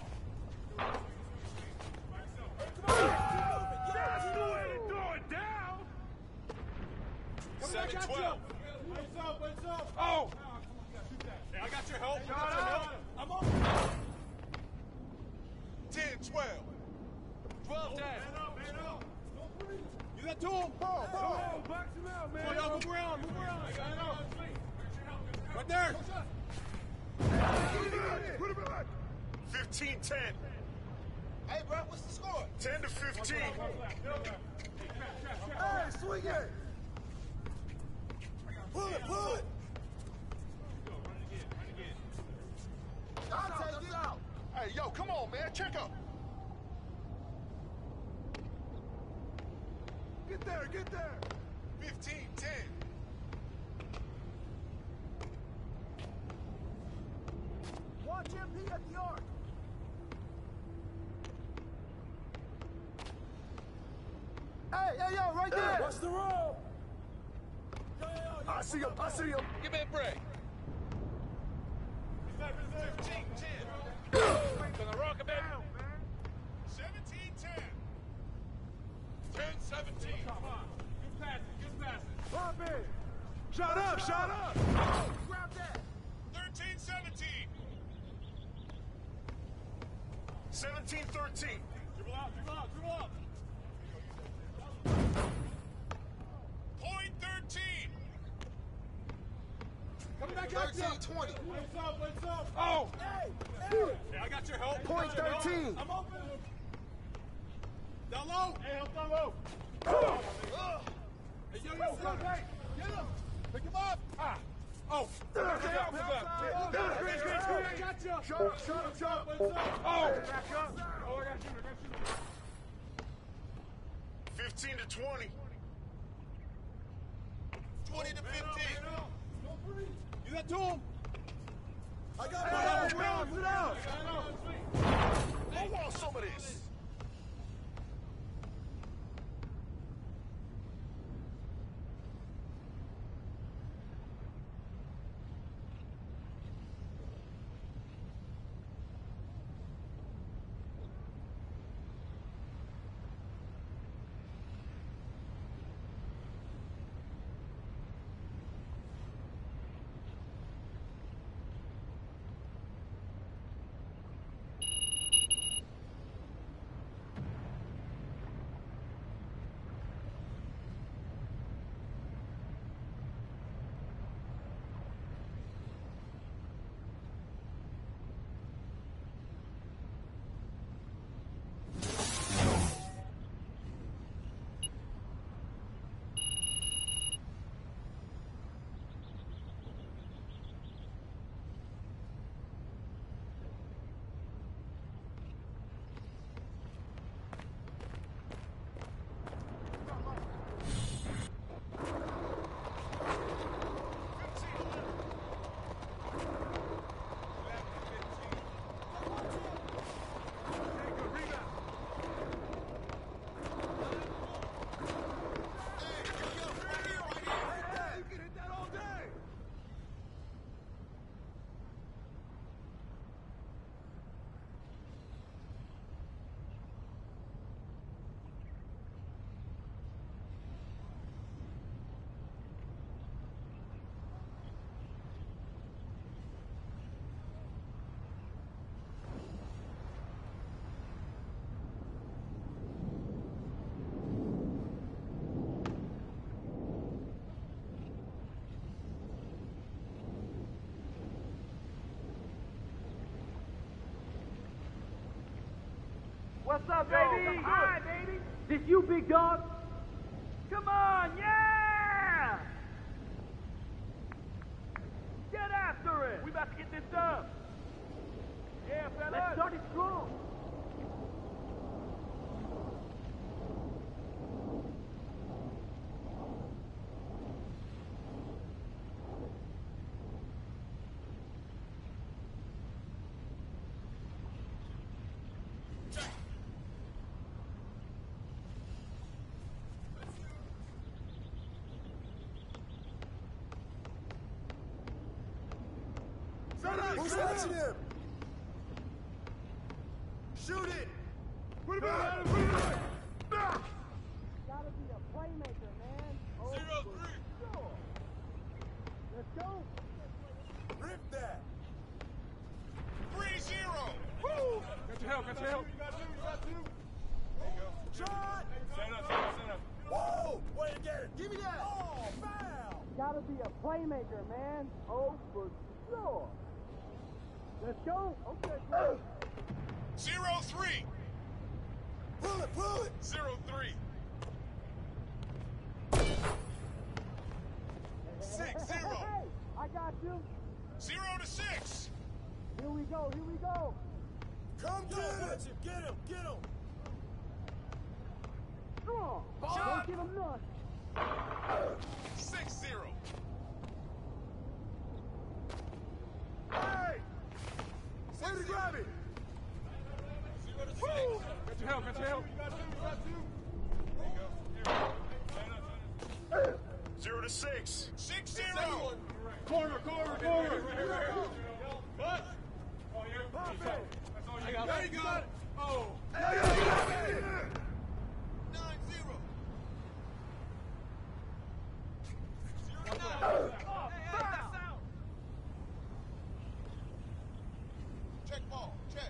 That's the way to do it down. Seven, twelve. What's up, what's up? Oh. Hey, I got your help. I Shot got your up. help. I'm on. Ten, twelve. Twelve, ten. Man up, man up. You that to him? Ball, ball. Box him out, man. Yo, move around, move around. Right there. Put him back. Fifteen, ten. Hey, bro, what's the score? Ten to fifteen. Hey, swing it. Pull it, pull it. I'll take it out. Hey, yo, come on, man. Check up. Get there, get there. Fifteen, ten. Watch M P at the arc. Hey, hey, yo, right there. Watch the roll. I see him, I see him. Give me a break. Fifteen, ten. Gonna rock it down, man. Seventeen, ten. Ten, seventeen. Come on. Good passes, good passes. Pop it. Shut up, shut up. Grab that. Thirteen, seventeen. Seventeen, thirteen. Dribble out, dribble out, dribble out. Point thirteen. Coming back out thirteen, twenty. What's up, what's up? Oh. Hey, hey. Hey, I got your help. Point I got your help. thirteen. I'm open. Down low. Hey, help down low. Oh. Hey, yo, yo, come back. Get him! Pick him up! Ah! Oh! Get out for that! Green, green, green, I got you! Shut up, shut up, shut up! Oh! Back up! Oh, I got you, I got you. fifteen to twenty. twenty to fifteen. You that to him? I got Hey, it! balance it out! I want some of this. What's up, baby? Hi, baby. This you, big dog? Come on, yeah! Get after it. We about to get this done. Yeah, fellas. Let's start it strong. Who's watching him? Shoot it! Put him out! Put him out! Gotta be a playmaker, man. Oh, Zero three. sure. Let's go. Rip that! Three zero. Woo! Got your help, got your help. You got two, you got two. There you go. Shot! Stand up, stand up, stand up. Whoa! Way to get it! Give me that! Oh, foul! Gotta be a playmaker, man. Oh, for sure. Let's go. Okay, great. Zero three. Pull it, pull it! Zero three. Six Hey, zero. hey, I got you. Zero to six. Here we go, here we go. Come get him! Get him, get him! Strong. Shot. Don't give him none. Six zero. Hey! Way to grab it! Zero to six. Got your help, got your help. You got two, you got two. There you go. Here. Stand up, stand up. Zero to six. Six zero. Corner, corner, corner. Right here, right here. Cut. Oh, here. Pop it. That's all you got. There you go. Oh. Hey, you got it! Nine zero. Watch Zero out. nine. Oh, foul. Check ball. Check.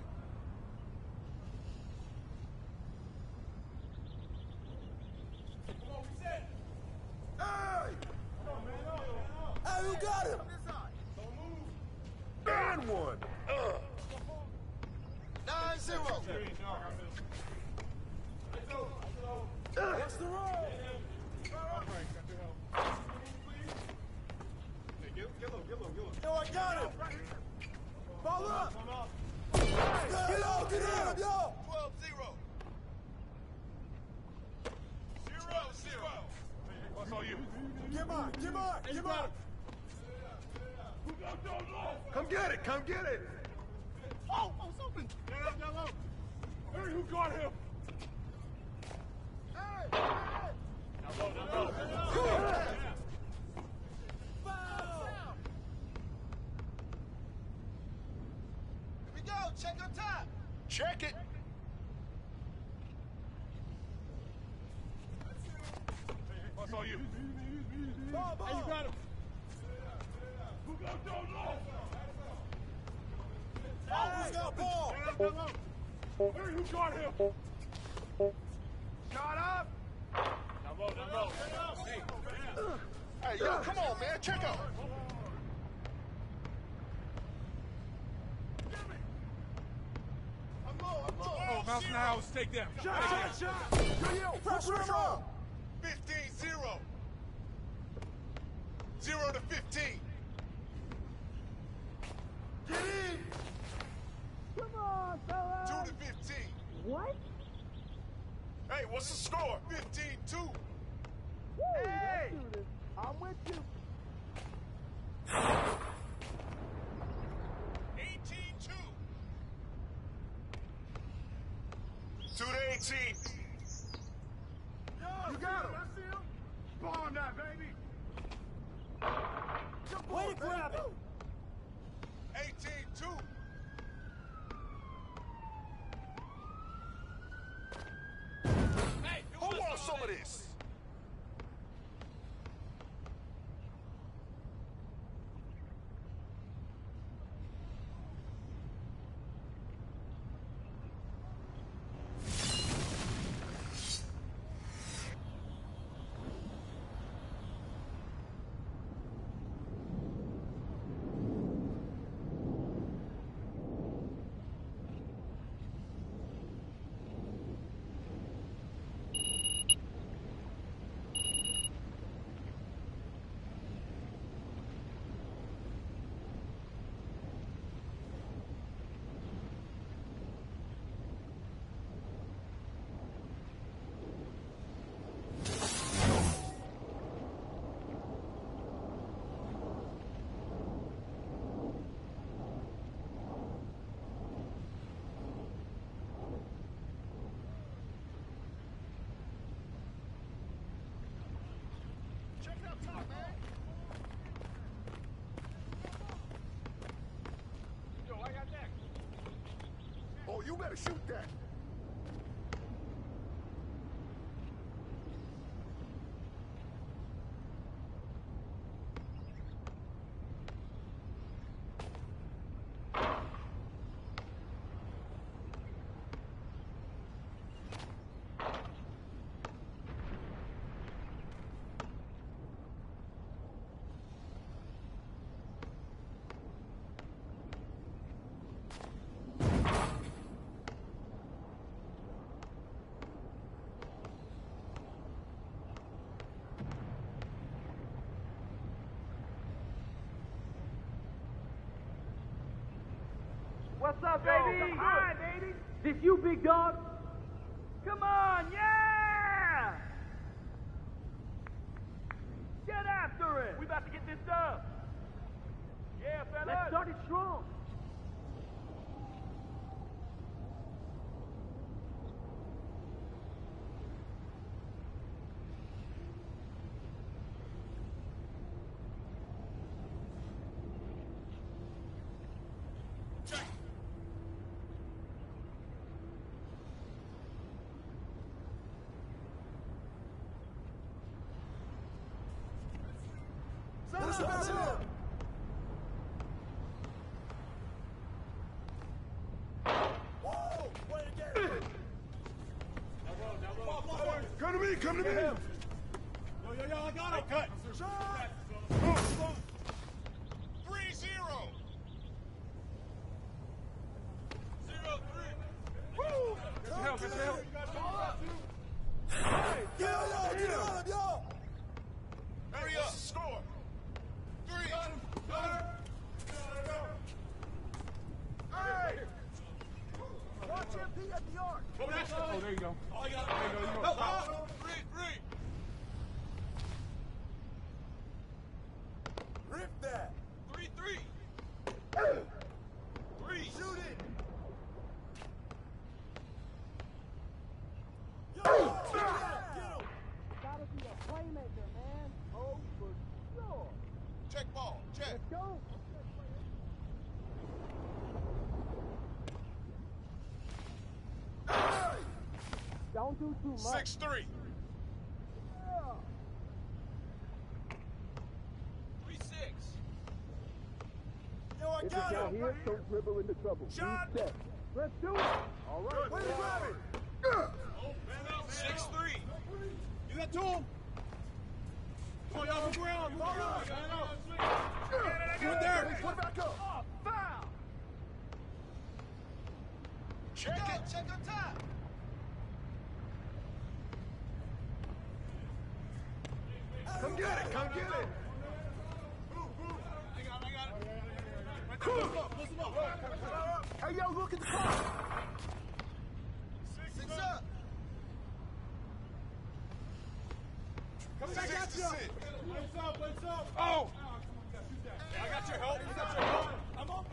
Come on, we set. Hey! Hey, who got him? And one. Uh. Nine zero. What's the roll? Get low, get low, get low. Yo, I got him. Ball up. Hey, get low, get him, yo. twelve zero. Zero, zero. What's on you? Get mine, get mine, get mine. Come get it, come get it. Oh, oh, it's open. Down, down low. Hey, who got him? Hey, hey. Down low, down low. Foul. Here we go. Check on top. Check it. What's on you? Ball, ball. Hey, you got him. Who got down low? Oh, who's got ball? Down, down low. Hey, who got him? Shot up. Down low, down low. Hey, Hey, yo, come on, man. Check out. I'm low, I'm low. oh, mouse in the house. Take them. Shot, shot, shot. Yo, yo, pressure him up. fifteen zero. Zero to fifteen. Get in. Come on, fella. Two to fifteen. What? Hey, what's the score? fifteen two. Woo, hey! Let's do this. I'm with you. eighteen two. Two to eighteen. Yo, You got him. I see him. Ball on that, baby. Way to grab it. eighteen two. Hey, Who wants some of this? Check it out top, man. Yo, I got that. Oh, you better shoot that. What's up, baby? Hi, baby. This you, big dog? Come on, yeah! Get after it. We about to get this done. Yeah, fellas. Let's start it strong. Pass it, pass it up. Whoa! Way to get it. Come to me, come to me. Yo, yo, yo, I got him. Cut. Shot. Three zero. Zero three. Woo! Get help, get help. Hey, get on, yo, get on, yo. Hurry up. Score. Three. Oh, there you go. Oh, you got it. There you go. You go. Help, help. Read, read. Rip that. Three, three. Three. Shoot it. Yo, get him. Get him. Gotta be a playmaker, man. Oh, for sure. Check ball. Check. Let's go. Don't do too much. Six, three. Yeah. Three, six. Yo, I If it's got out him. here, don't dribble into trouble. Shot. Reset. Let's do it. All right. Way to grab it. Six, three. You got two. Come on, y'all, move around. Move around. Good there. Put it back up. Oh, foul. Check it. Check on top. Come get it. Come get it. I got it. I got it. Right there. Push him up. Push him up. Hey, yo, look at the clock. Six up. Come back at you. Six. Lights up. Lights up. Oh. I got your help. I got your help. I'm up.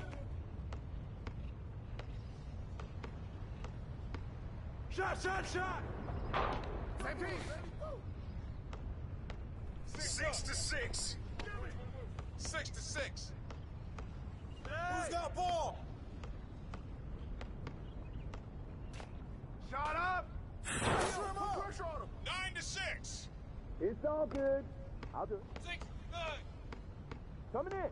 Shot, shot, shot. Same team. Six to six. Six to six. Who's got ball? Shot up. Pressure him up. Pressure on him. Nine to six. It's all good. I'll do it. Six, nine. Coming in.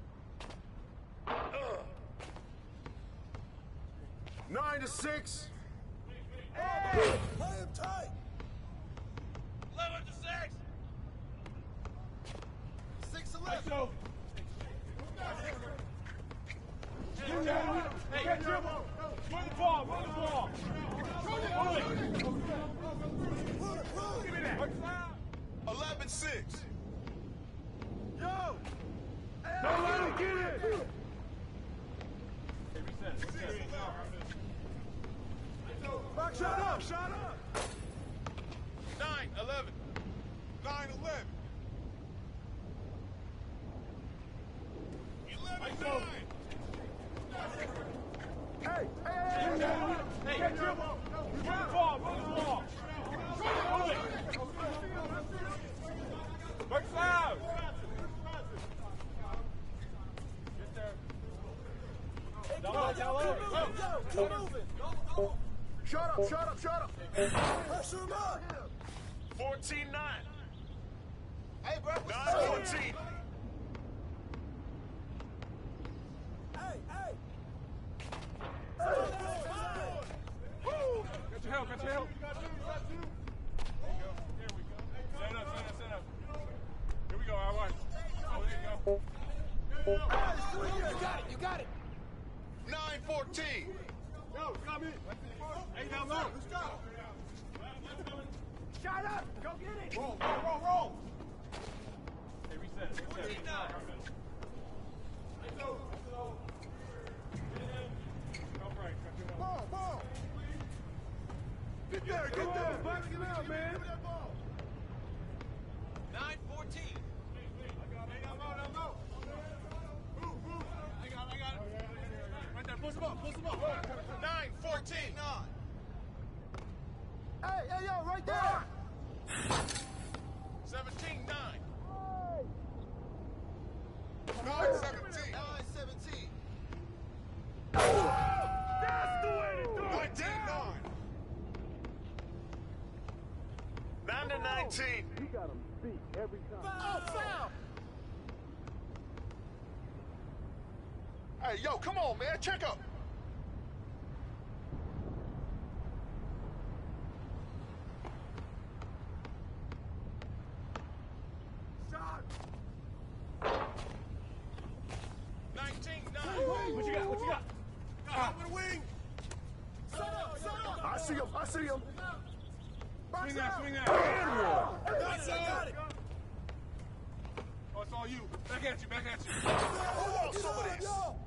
Nine to six. Hey, play him tight. Eleven to six. Six Let's eleven. go. Hey, get dribble. Run the ball. Run the ball. Run it. Pull it, pull it. Give me that. Eleven six. Yo. Don't let him get it. Hey, reset. Reset. Back shot up. Shot up. Nine, eleven. Nine, eleven. Eleven, nine. Hey, hey, hey, hey. Hey, get dribble. Run the ball. Run the ball. Run it. Back loud. Get there. Down low, down low. Yo, keep moving. Shut up, shut up, shut up. Pressure him up. Fourteen, nine. Hey, bro. Nine, fourteen. Hey, hey. Woo! Got your help, got your help. There we go. Stand up, stand up, stand up. Here we go, all right. Oh, there you go. You got it, you got it. Nine, fourteen. Yo, got me. Hey, down low. Let's go. Shut up. Go get it. Roll, roll, roll, roll. Hey, reset, reset. Fourteen, nine. Let's go. Let's go. Go right. Ball, ball. Get there, get there. Back it out, man. Nine, fourteen. I got it, down low, down low. Move, move. I got it, I got it. Right there, push him up, push him up. Nine, fourteen. Nine. Hey, hey, yo, right there. Seventeen, nine. Nine, seventeen. Nine, seventeen. That's the way to do it. Nineteen, nine. Nine to nineteen. You got him beat every time. Foul, foul. Hey, yo, come on, man. Check up. Shot. Nineteen, nine. What you got, what you got? Ah, with a wing. Set up, set up. I see him, I see him. Box Swing that, out. swing that. Got it, I got it. Oh, it's all you. Back at you, back at you. Hold on, some of this.